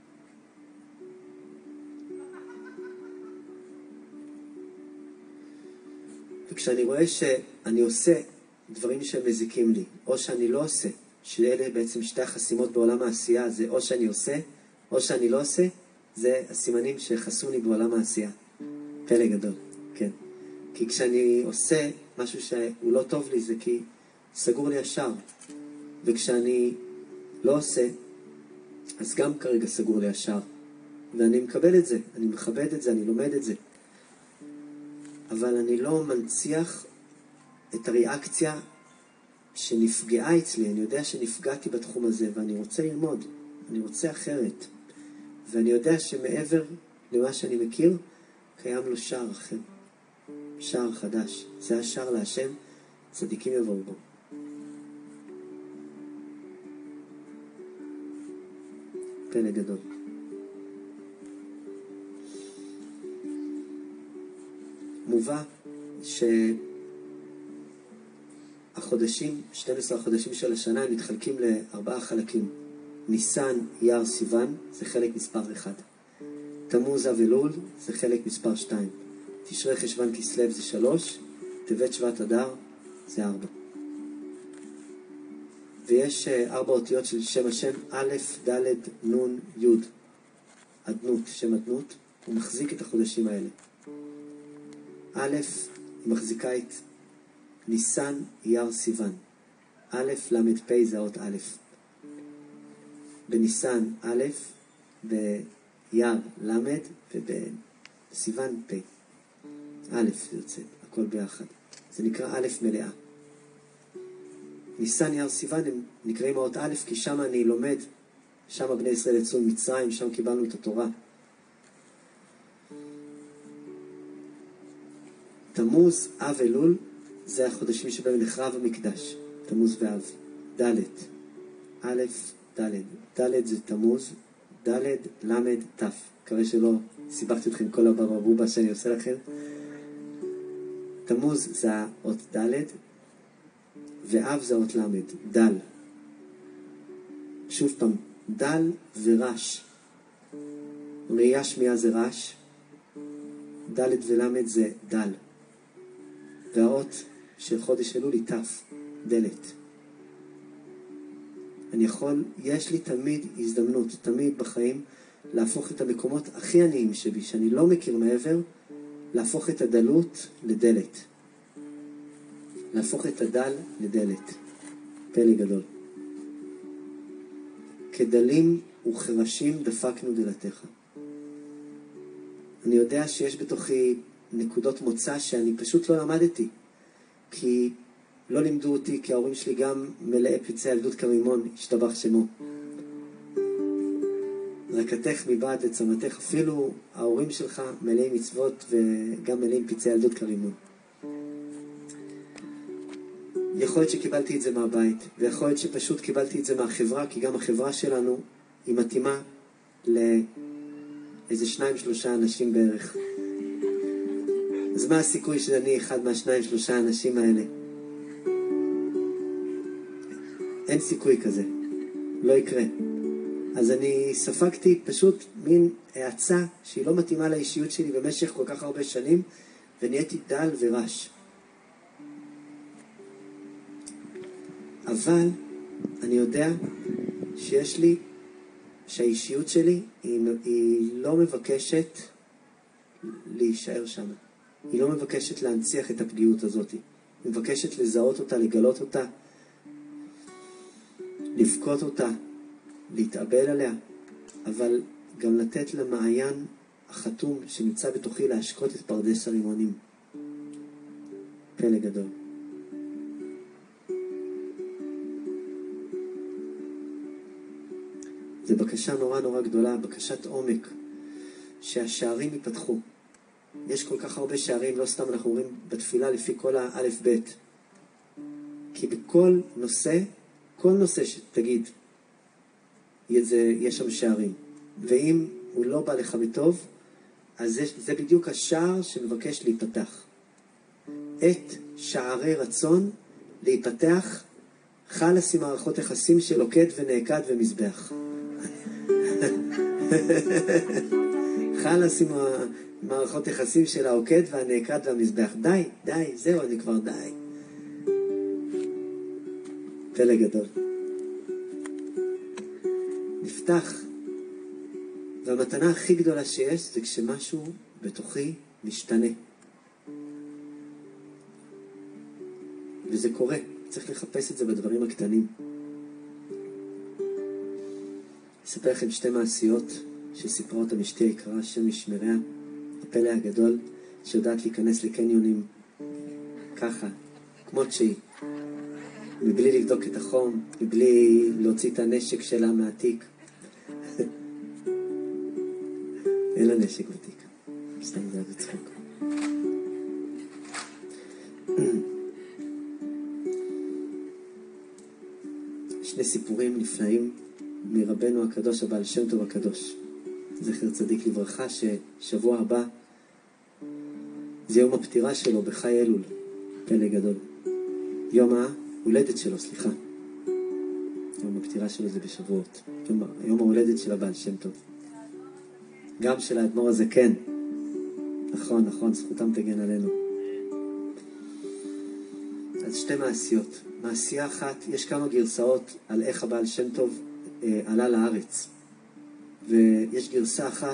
וכשאני רואה שאני עושה דברים שמזיקים לי, או שאני לא עושה, שאלה בעצם שתי החסימות בעולם העשייה, זה או שאני עושה, או שאני לא עושה, זה הסימנים שחסו לי בעולם העשייה. פלא גדול, כן. כי כשאני עושה משהו שהוא לא טוב לי, זה כי סגור לי השער. וכשאני לא עושה, אז גם כרגע סגור לי השער. ואני מקבל את זה, אני מכבד את זה, אני לומד את זה. אבל אני לא מנציח את הריאקציה שנפגעה אצלי. אני יודע שנפגעתי בתחום הזה, ואני רוצה ללמוד. אני רוצה אחרת. ואני יודע שמעבר למה שאני מכיר, קיים לו שער אחר. שער חדש. זה השער להשם, צדיקים יבואו בו. פלא גדול. מובא שהחודשים, שנים עשר החודשים של השנה, הם מתחלקים לארבעה חלקים. ניסן, אייר, סיוון, זה חלק מספר אחד. תמוז, אב אלול, זה חלק מספר שתיים. תשרי, חשוון, כסלו, זה שלוש. טבת, שבט, אדר, זה ארבע. ויש ארבע אותיות של שם השם, א', ד', נ', י'. אדנות, שם אדנות, הוא מחזיק את החודשים האלה. א', היא מחזיקה את ניסן, אייר, סיוון. א', למד, פ', זה האות א'. בניסן א', באייר למד, ובסיוון פ'. א' זה יוצא, הכל ביחד. זה נקרא א' מלאה. ניסן, אייר, סיוון הם נקראים האות א', כי שם אני לומד, שם בני ישראל יצאו ממצרים, שם קיבלנו את התורה. תמוז, אב, אלול, זה החודשים שבהם נחרב המקדש. תמוז ואב. ד', א', ד', ד' זה תמוז, ד', למד, ת'. קרא שלא סיבכתי אתכם כל הבבובה שאני עושה לכם. תמוז זה האות ד' ואב זה האות למד, דל. שוב פעם, דל ורש. ראייה שמיעה זה רש, ד' ולמד זה דל. והאות של חודש אלול היא תף, דלת. אני יכול, יש לי תמיד הזדמנות, תמיד בחיים, להפוך את המקומות הכי עניים שבי, שאני לא מכיר מעבר, להפוך את הדלות לדלת. להפוך את הדל לדלת. פלא גדול. כדלים וכרשים דפקנו דלתך. אני יודע שיש בתוכי נקודות מוצא שאני פשוט לא למדתי, כי לא לימדו אותי, כי ההורים שלי גם מלאי פצעי ילדות כרימון, השתבח שמו. רקתך מבעד לצמתך, אפילו ההורים שלך מלאי מצוות וגם מלאים פצעי ילדות כרימון. יכול להיות שקיבלתי את זה מהבית, ויכול להיות שפשוט קיבלתי את זה מהחברה, כי גם החברה שלנו היא מתאימה לאיזה שניים שלושה אנשים בערך. אז מה הסיכוי שאני אחד מהשניים שלושה אנשים האלה? אין סיכוי כזה, לא יקרה. אז אני ספגתי פשוט מין העצה שהיא לא מתאימה לאישיות שלי במשך כל כך הרבה שנים, ונהייתי דל ורש. אבל אני יודע שיש לי, שהאישיות שלי היא, היא לא מבקשת להישאר שם. היא לא מבקשת להנציח את הפגיעות הזאת. היא מבקשת לזהות אותה, לגלות אותה, לבכות אותה, להתאבל עליה, אבל גם לתת למעיין החתום שנמצא בתוכי להשקות את פרדס הרימונים. פלא גדול. זו בקשה נורא נורא גדולה, בקשת עומק, שהשערים ייפתחו. יש כל כך הרבה שערים, לא סתם אנחנו אומרים בתפילה לפי כל האלף בית. כי בכל נושא, כל נושא שתגיד, יש שם שערים. ואם הוא לא בא לך בטוב, אז זה, זה בדיוק השער שמבקש להיפתח. את שערי רצון להיפתח, חלס עם מערכות יחסים של עוקד ונעקד ומזבח. חלס עם מערכות יחסים של העוקד והנעקד והמזבח. די, די, זהו, אני כבר די. פלא גדול. נפתח. והמתנה הכי גדולה שיש זה כשמשהו בתוכי משתנה. וזה קורה. צריך לחפש את זה בדברים הקטנים. אספר לכם שתי מעשיות שסיפרה אותם אשתי היקרה, השם ישמריה, הפלא הגדול, שיודעת להיכנס לקניונים ככה, כמו שהיא, מבלי לבדוק את החום, מבלי להוציא את הנשק שלה מהתיק. אין לה נשק בתיק, סתם זה היה בצחוק. שני סיפורים נפלאים מרבנו הקדוש הבעל שם טוב הקדוש, זכר צדיק לברכה, ששבוע הבא זה יום הפטירה שלו בחי אלול, פלא גדול. יום ההולדת שלו, סליחה. יום הפטירה שלו זה בשבועות. יום, יום ההולדת של הבעל שם טוב. גם של האדמו"ר הזה, כן. נכון, נכון, זכותם תגן עלינו. אז שתי מעשיות. מעשייה אחת, יש כמה גרסאות על איך הבעל שם טוב אה, עלה לארץ. ויש גרסה אחת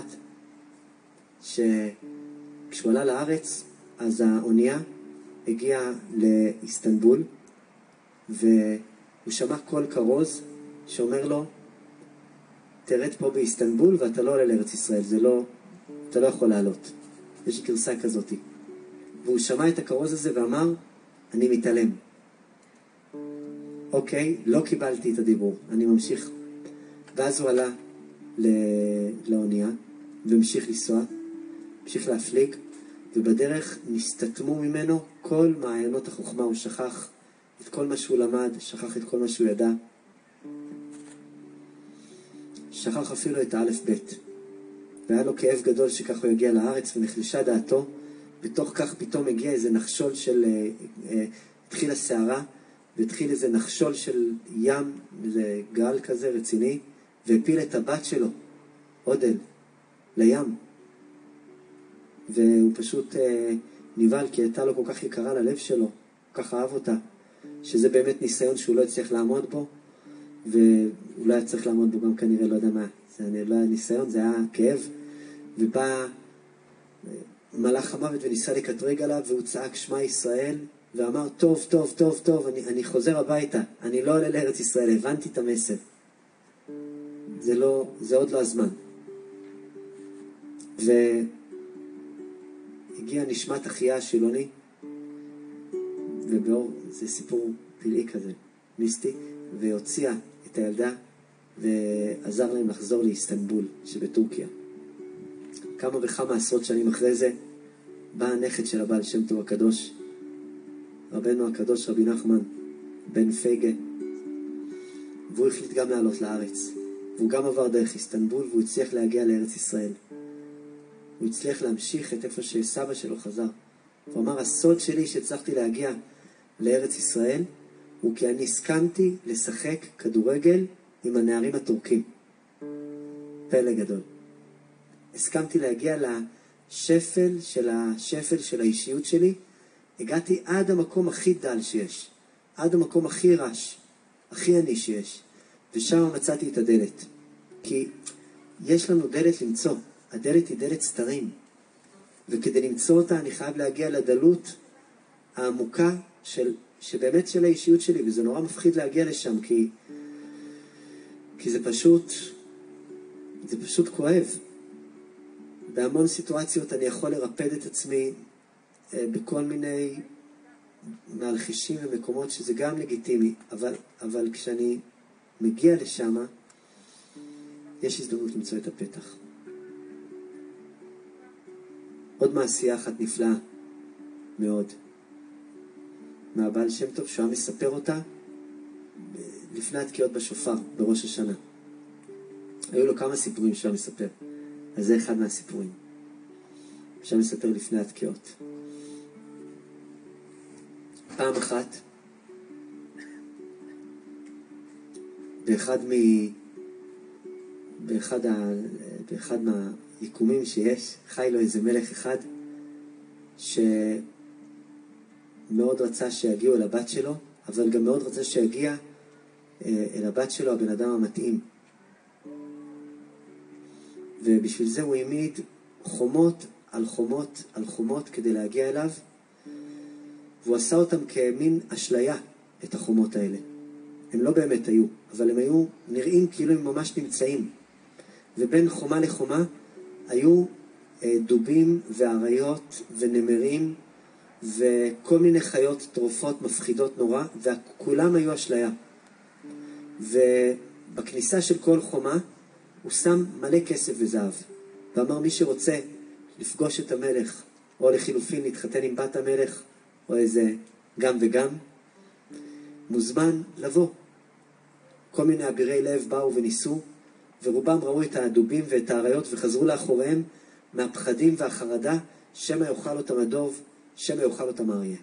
שכשהוא עלה לארץ, אז האונייה הגיעה לאיסטנבול, והוא שמע קול כרוז שאומר לו, תרד פה באיסטנבול ואתה לא עולה לארץ ישראל, זה לא, אתה לא יכול לעלות. יש גרסה כזאת. והוא שמע את הכרוז הזה ואמר, אני מתעלם. אוקיי, לא קיבלתי את הדיבור, אני ממשיך. ואז הוא עלה לאונייה, והמשיך לנסוע, המשיך להפליג, ובדרך נסתתמו ממנו כל מעיינות החוכמה. הוא שכח את כל מה שהוא למד, שכח את כל מה שהוא ידע. שכח אפילו את האלף בית. והיה לו כאב גדול שכך הוא יגיע לארץ, ונחלשה דעתו. בתוך כך פתאום הגיע איזה נחשול של, אה, אה, התחיל הסערה, והתחיל איזה נחשול של ים, איזה גל כזה רציני, והפיל את הבת שלו, אודל, לים. והוא פשוט אה, נבהל, כי הייתה לו כל כך יקרה ללב שלו, כל כך אהב אותה, שזה באמת ניסיון שהוא לא הצליח לעמוד בו, והוא לא היה צריך לעמוד בו גם כנראה, לא יודע מה, זה לא היה ניסיון, זה היה כאב, ובא מלאך המוות וניסה לקטרג עליו, והוא צעק שמע ישראל, ואמר טוב, טוב, טוב, טוב, אני, אני חוזר הביתה, אני לא עולה לארץ ישראל, הבנתי את המסר. זה לא, זה עוד לא הזמן. והגיע נשמת אחיה השילוני, ובאור, זה סיפור פלאי כזה, מיסטי, והוציאה את הילדה, ועזר להם לחזור לאיסטנבול, שבטורקיה. כמה וכמה עשרות שנים אחרי זה, בא הנכד של הבעל שם טוב הקדוש, רבנו הקדוש רבי נחמן, בן פייגה, והוא החליט גם לעלות לארץ. והוא גם עבר דרך איסטנבול, והוא הצליח להגיע לארץ ישראל. הוא הצליח להמשיך את איפה שסבא שלו חזר. הוא אמר, הסוד שלי שהצלחתי להגיע לארץ ישראל, הוא כי אני הסכמתי לשחק כדורגל עם הנערים הטורקים. פלא גדול. הסכמתי להגיע לשפל של השפל של האישיות שלי. הגעתי עד המקום הכי דל שיש. עד המקום הכי רש. הכי עני שיש. ושם מצאתי את הדלת. כי יש לנו דלת למצוא. הדלת היא דלת סתרים. וכדי למצוא אותה אני חייב להגיע לדלות העמוקה של, שבאמת של האישיות שלי. וזה נורא מפחיד להגיע לשם. כי, כי זה פשוט, זה פשוט כואב. בהמון סיטואציות אני יכול לרפד את עצמי בכל מיני מלחישים ומקומות שזה גם לגיטימי, אבל, אבל כשאני מגיע לשם, יש הזדמנות למצוא את הפתח. עוד מעשייה אחת נפלאה מאוד, מהבעל שם טוב, שהוא מספר אותה לפני התקיעות בשופר, בראש השנה. היו לו כמה סיפורים שהוא מספר. אז זה אחד מהסיפורים. שם מספר לפני התקיעות. פעם אחת, באחד מ... באחד, ה... באחד מהיקומים שיש, חי לו איזה מלך אחד, שמאוד רצה שיגיעו אל הבת שלו, אבל גם מאוד רצה שיגיע אל הבת שלו הבן אדם המתאים. ובשביל זה הוא העמיד חומות על חומות על חומות כדי להגיע אליו, והוא עשה אותם כמין אשליה, את החומות האלה. הם לא באמת היו, אבל הם היו נראים כאילו הם ממש נמצאים. ובין חומה לחומה היו דובים ואריות ונמרים וכל מיני חיות טרופות מפחידות נורא, וכולם היו אשליה. ובכניסה של כל חומה הוא שם מלא כסף וזהב, ואמר מי שרוצה לפגוש את המלך, או לחילופין להתחתן עם בת המלך, או איזה גם וגם, מוזמן לבוא. כל מיני אבירי לב באו וניסו, ורובם ראו את הדובים ואת האריות וחזרו לאחוריהם מהפחדים והחרדה, שמא יאכל אותם הדוב, שמא יאכל אותם האריה.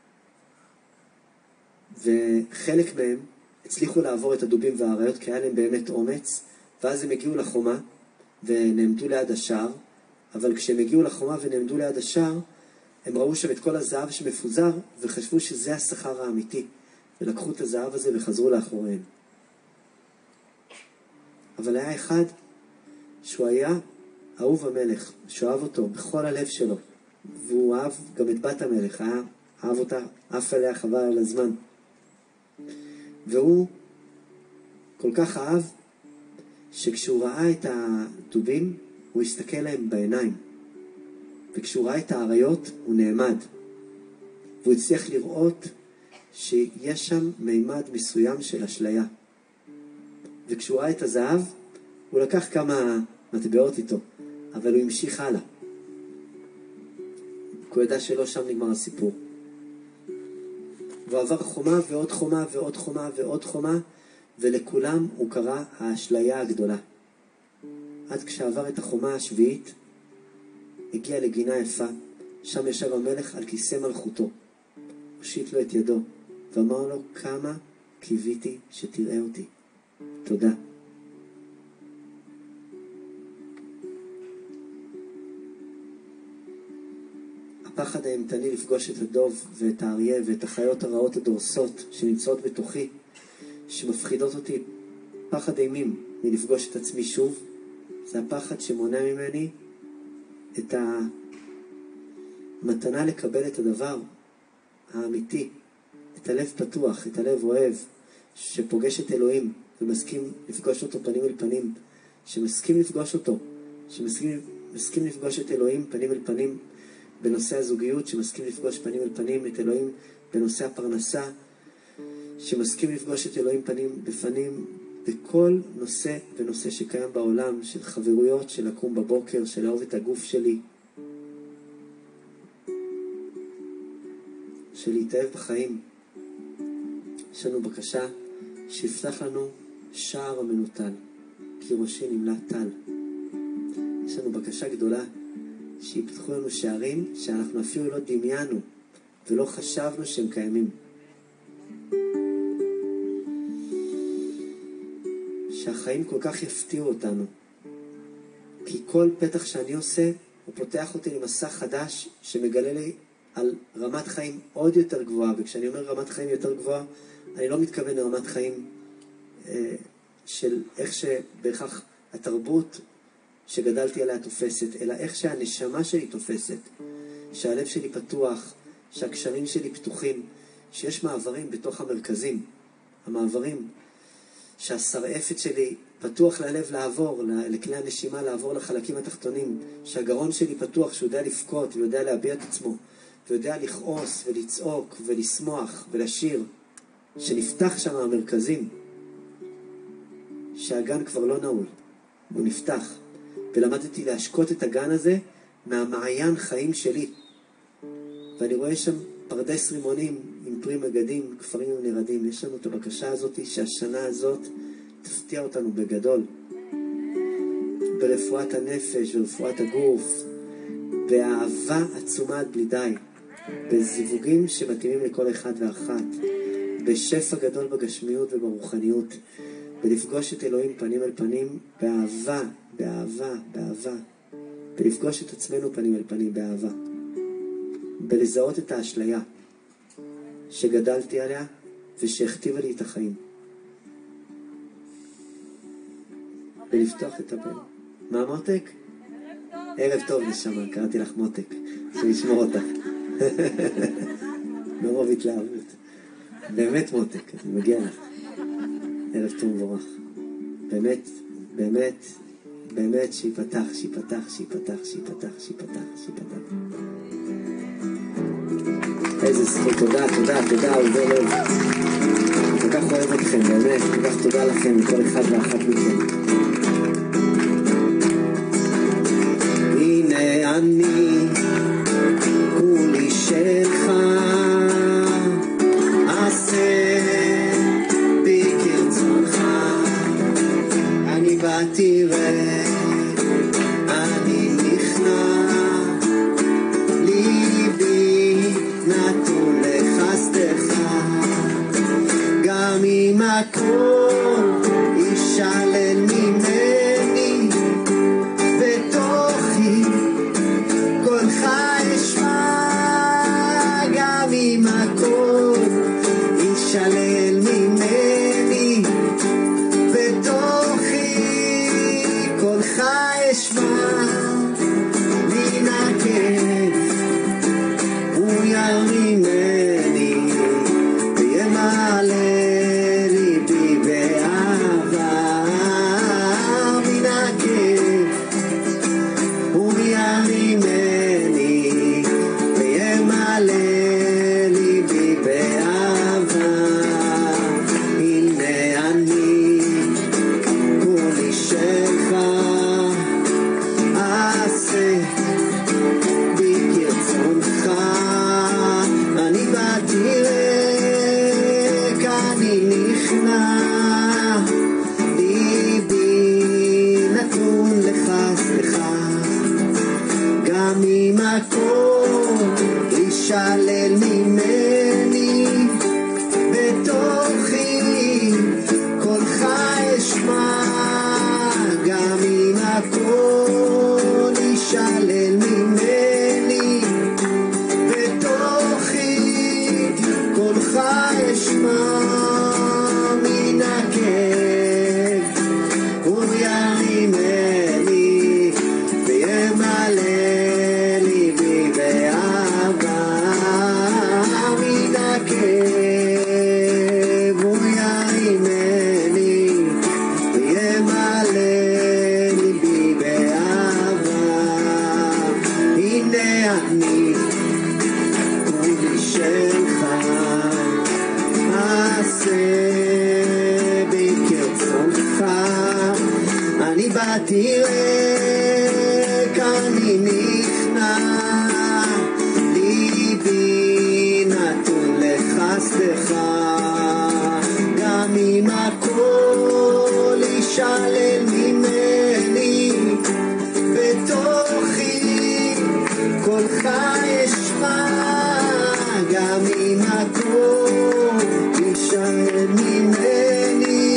וחלק מהם הצליחו לעבור את הדובים והאריות, כי היה להם באמת אומץ, ואז הם הגיעו לחומה ונעמדו ליד השער, אבל כשהם הגיעו לחומה ונעמדו ליד השער, הם ראו שם את כל הזהב שמפוזר, וחשבו שזה השכר האמיתי, ולקחו את הזהב הזה וחזרו לאחוריהם. אבל היה אחד שהוא היה אהוב המלך, שהוא אהב אותו בכל הלב שלו, והוא אהב גם את בת המלך, היה, אהב אותה, אף עליה חבל על הזמן. והוא כל כך אהב, שכשהוא ראה את הדובים, הוא הסתכל להם בעיניים. וכשהוא ראה את האריות, הוא נעמד. והוא הצליח לראות שיש שם מימד מסוים של אשליה. וכשהוא ראה את הזהב, הוא לקח כמה מטבעות איתו, אבל הוא המשיך הלאה. הוא ידע שלא שם נגמר הסיפור. והוא עבר חומה ועוד חומה ועוד חומה ועוד חומה, ולכולם הוא קרא האשליה הגדולה. עד כשעבר את החומה השביעית, הגיע לגינה יפה, שם ישב המלך על כיסא מלכותו. הושיט לו את ידו, ואמר לו, כמה קיוויתי שתראה אותי. תודה. הפחד האימתני לפגוש את הדוב ואת האריה ואת החיות הרעות הדורסות שנמצאות בתוכי, שמפחידות אותי, פחד אימים מלפגוש את עצמי שוב, זה הפחד שמונע ממני את המתנה לקבל את הדבר האמיתי, את הלב פתוח, את הלב אוהב, שפוגש את אלוהים ומסכים לפגוש אותו פנים אל פנים, שמסכים לפגוש אותו, שמסכים מסכים לפגוש את אלוהים פנים אל פנים בנושא הזוגיות, שמסכים לפגוש פנים אל פנים את אלוהים בנושא הפרנסה, שמסכים לפגוש את אלוהים פנים בפנים בכל נושא ונושא שקיים בעולם, של חברויות, של לקום בבוקר, של לאהוב את הגוף שלי, של להתאהב בחיים. יש לנו בקשה שיפתח לנו שער המנוטל, כי ראשי נמלא טל. יש לנו בקשה גדולה שיפתחו לנו שערים שאנחנו אפילו לא דמיינו ולא חשבנו שהם קיימים. שהחיים כל כך יפתיעו אותנו, כי כל פתח שאני עושה הוא פותח אותי למסע חדש שמגלה לי על רמת חיים עוד יותר גבוהה. וכשאני אומר רמת חיים יותר גבוהה, אני לא מתכוון לרמת חיים אה, של איך שבהכרח התרבות שגדלתי עליה תופסת, אלא איך שהנשמה שלי תופסת, שהלב שלי פתוח, שהקשרים שלי פתוחים, שיש מעברים בתוך המרכזים, המעברים, שהשרעפת שלי פתוח ללב לעבור, לכלי הנשימה לעבור לחלקים התחתונים, שהגרון שלי פתוח, שהוא יודע לפקות ויודע להביע את עצמו, ויודע לכעוס ולצעוק ולשמוח ולשיר, שנפתח שם המרכזים, שהגן כבר לא נעול, הוא נפתח. ולמדתי להשקות את הגן הזה מהמעיין חיים שלי. ואני רואה שם פרדס רימונים עם פרי מגדים, כפרים ונרדים. יש לנו את הבקשה הזאת שהשנה הזאת תפתיע אותנו בגדול. ברפואת הנפש ורפואת הגוף, באהבה עצומה עד בלי די, בזיווגים שמתאימים לכל אחד ואחת, בשפע גדול בגשמיות וברוחניות, ולפגוש את אלוהים פנים אל פנים באהבה, באהבה, באהבה, ולפגוש את עצמנו פנים אל פנים באהבה, ולזהות את האשליה שגדלתי עליה ושהכתיבה לי את החיים, ולפתוח את הפה. מה מותק? ערב טוב נשמה, קראתי לך מותק, שנשמור אותך. מרוב התלהבות. באמת מותק, אני מגיע לך. ערב טוב מבורך. באמת, באמת, באמת שיפתח, שיפתח, שיפתח, שיפתח, שיפתח, שיפתח. איזה זכות, תודה, תודה, תודה, אוהבי לב. אני כל כך אוהב אתכם, באמת, כל כך תודה לכם, מכל אחד ואחת מכם. הנה אני, כולי שלך, עשה בי כרצונך, אני באתי ואני נכנע, ליבי נתון לחסדך, גם אם הכל ישלל ממני, בתוכי קולך אשמע, גם אם הכל ישלל ממני, בתוכי קולך אשמע, מן הכיף הוא ירימני, וימלא ליבי באהבה, מן הכיף הוא ירימני, וימלא ליבי באהבה. הנה אני, כולי שלך, עשה בי כרצונך, אני באתי רק, אני נכנע, ליבי נתון לך, קולך אשמע מן הכאב, הוא ירימני וימלא ליבי באהבה. מן הכאב הוא ירימני וימלא ליבי באהבה. הנה אני כולי שלך, עשה בי כרצונך. אני באתי ריק, אני נכנע, ליבי נתון לחסדך. גם אם הכל יישלל ממני, בתוכי קולך אשמע. גם אם הכל יישלל ממני,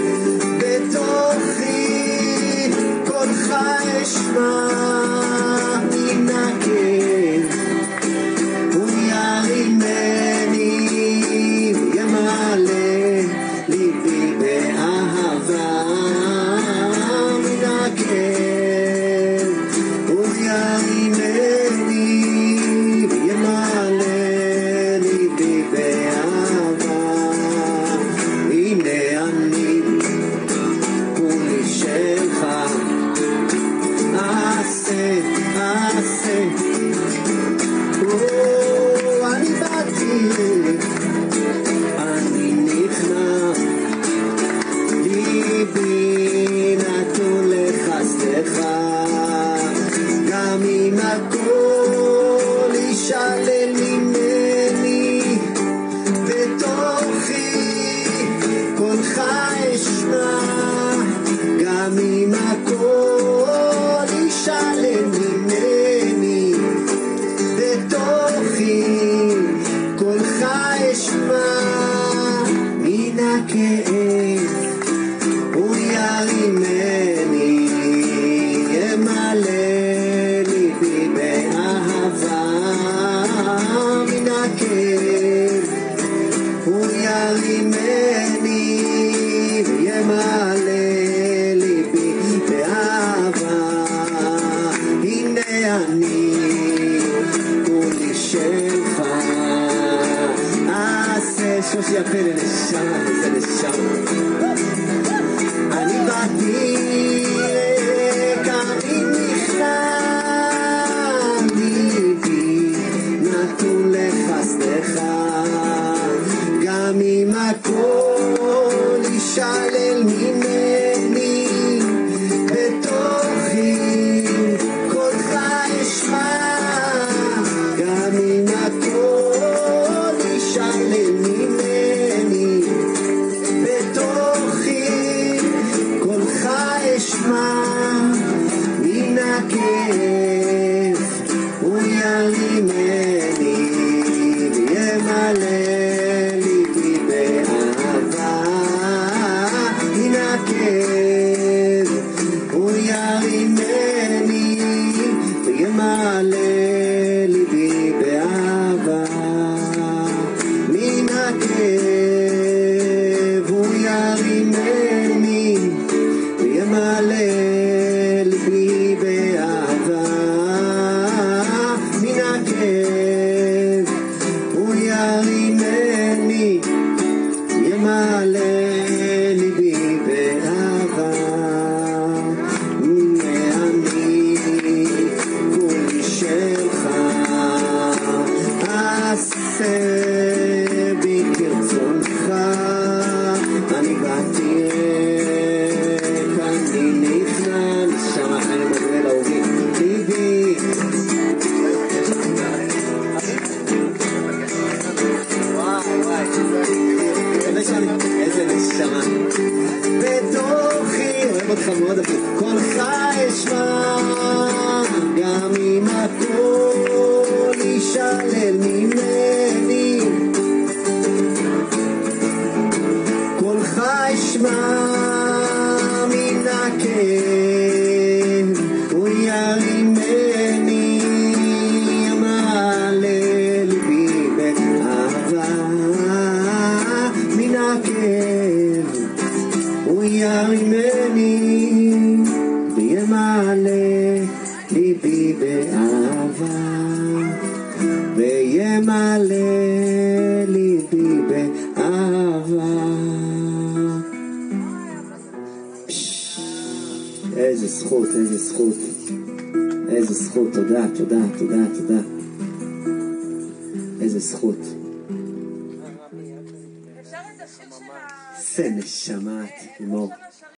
בתוכי קולך אשמע. מן הכאב הוא ירימני וימלא ליבי באהבה. מן הכאב הוא ירימני וימלא ליבי באהבה. הנה אני כולי שלך, עשה, עשה. אני באתי, אני נכנע, ליבי נתון לחסדך. גם אם הכל יישלל ממני, בתוכי קולך אשמע. גם אם הכל יישלל ממני, בתוכי קולך אשמע. מן הכאב הוא ירימני, ימלא ליבי באהבה. מן הכאב הוא ירימני וימלא ליבי באהבה. הנה אני כולי שלך, עשה. שוש יפה לנשמה, זה נשמה. אני באתי ריק, אני נכנע, ליבי נתון לחסדך. גם אם הכל יישלל ממני, בתוכי קולך אשמע. גם אם הכל יישלל ממני, בתוכי קולך אשמע. מן הכאב הוא ירימני וימלא ליבי באהבה. מן הכאב הוא ירימני וימלא ליבי באהבה. מן הכאב הוא ירימני וימלא ליבי באהבה. מן הכאב הוא ירימני ימלא ליבי באהבה. הנה אני כולי שלך, עשה בי כרצונך. אני באתי ריק, אני נכנע, נשמה חיים מגבל אהובי ליבי. איזה נשמה, בתוכי אוהב אותך מאוד. קולך אשמע, גם אם הכל יישלל ממני, קולך אשמע. מן הכאב הוא ירימני, ימלא ליבי באהבה. באהבה, וימלא ליבי באהבה. איזה זכות, איזה זכות, איזה זכות. תודה, תודה, תודה, תודה. איזה זכות. אפשר את השיר של ה... זה נשמה, לימור.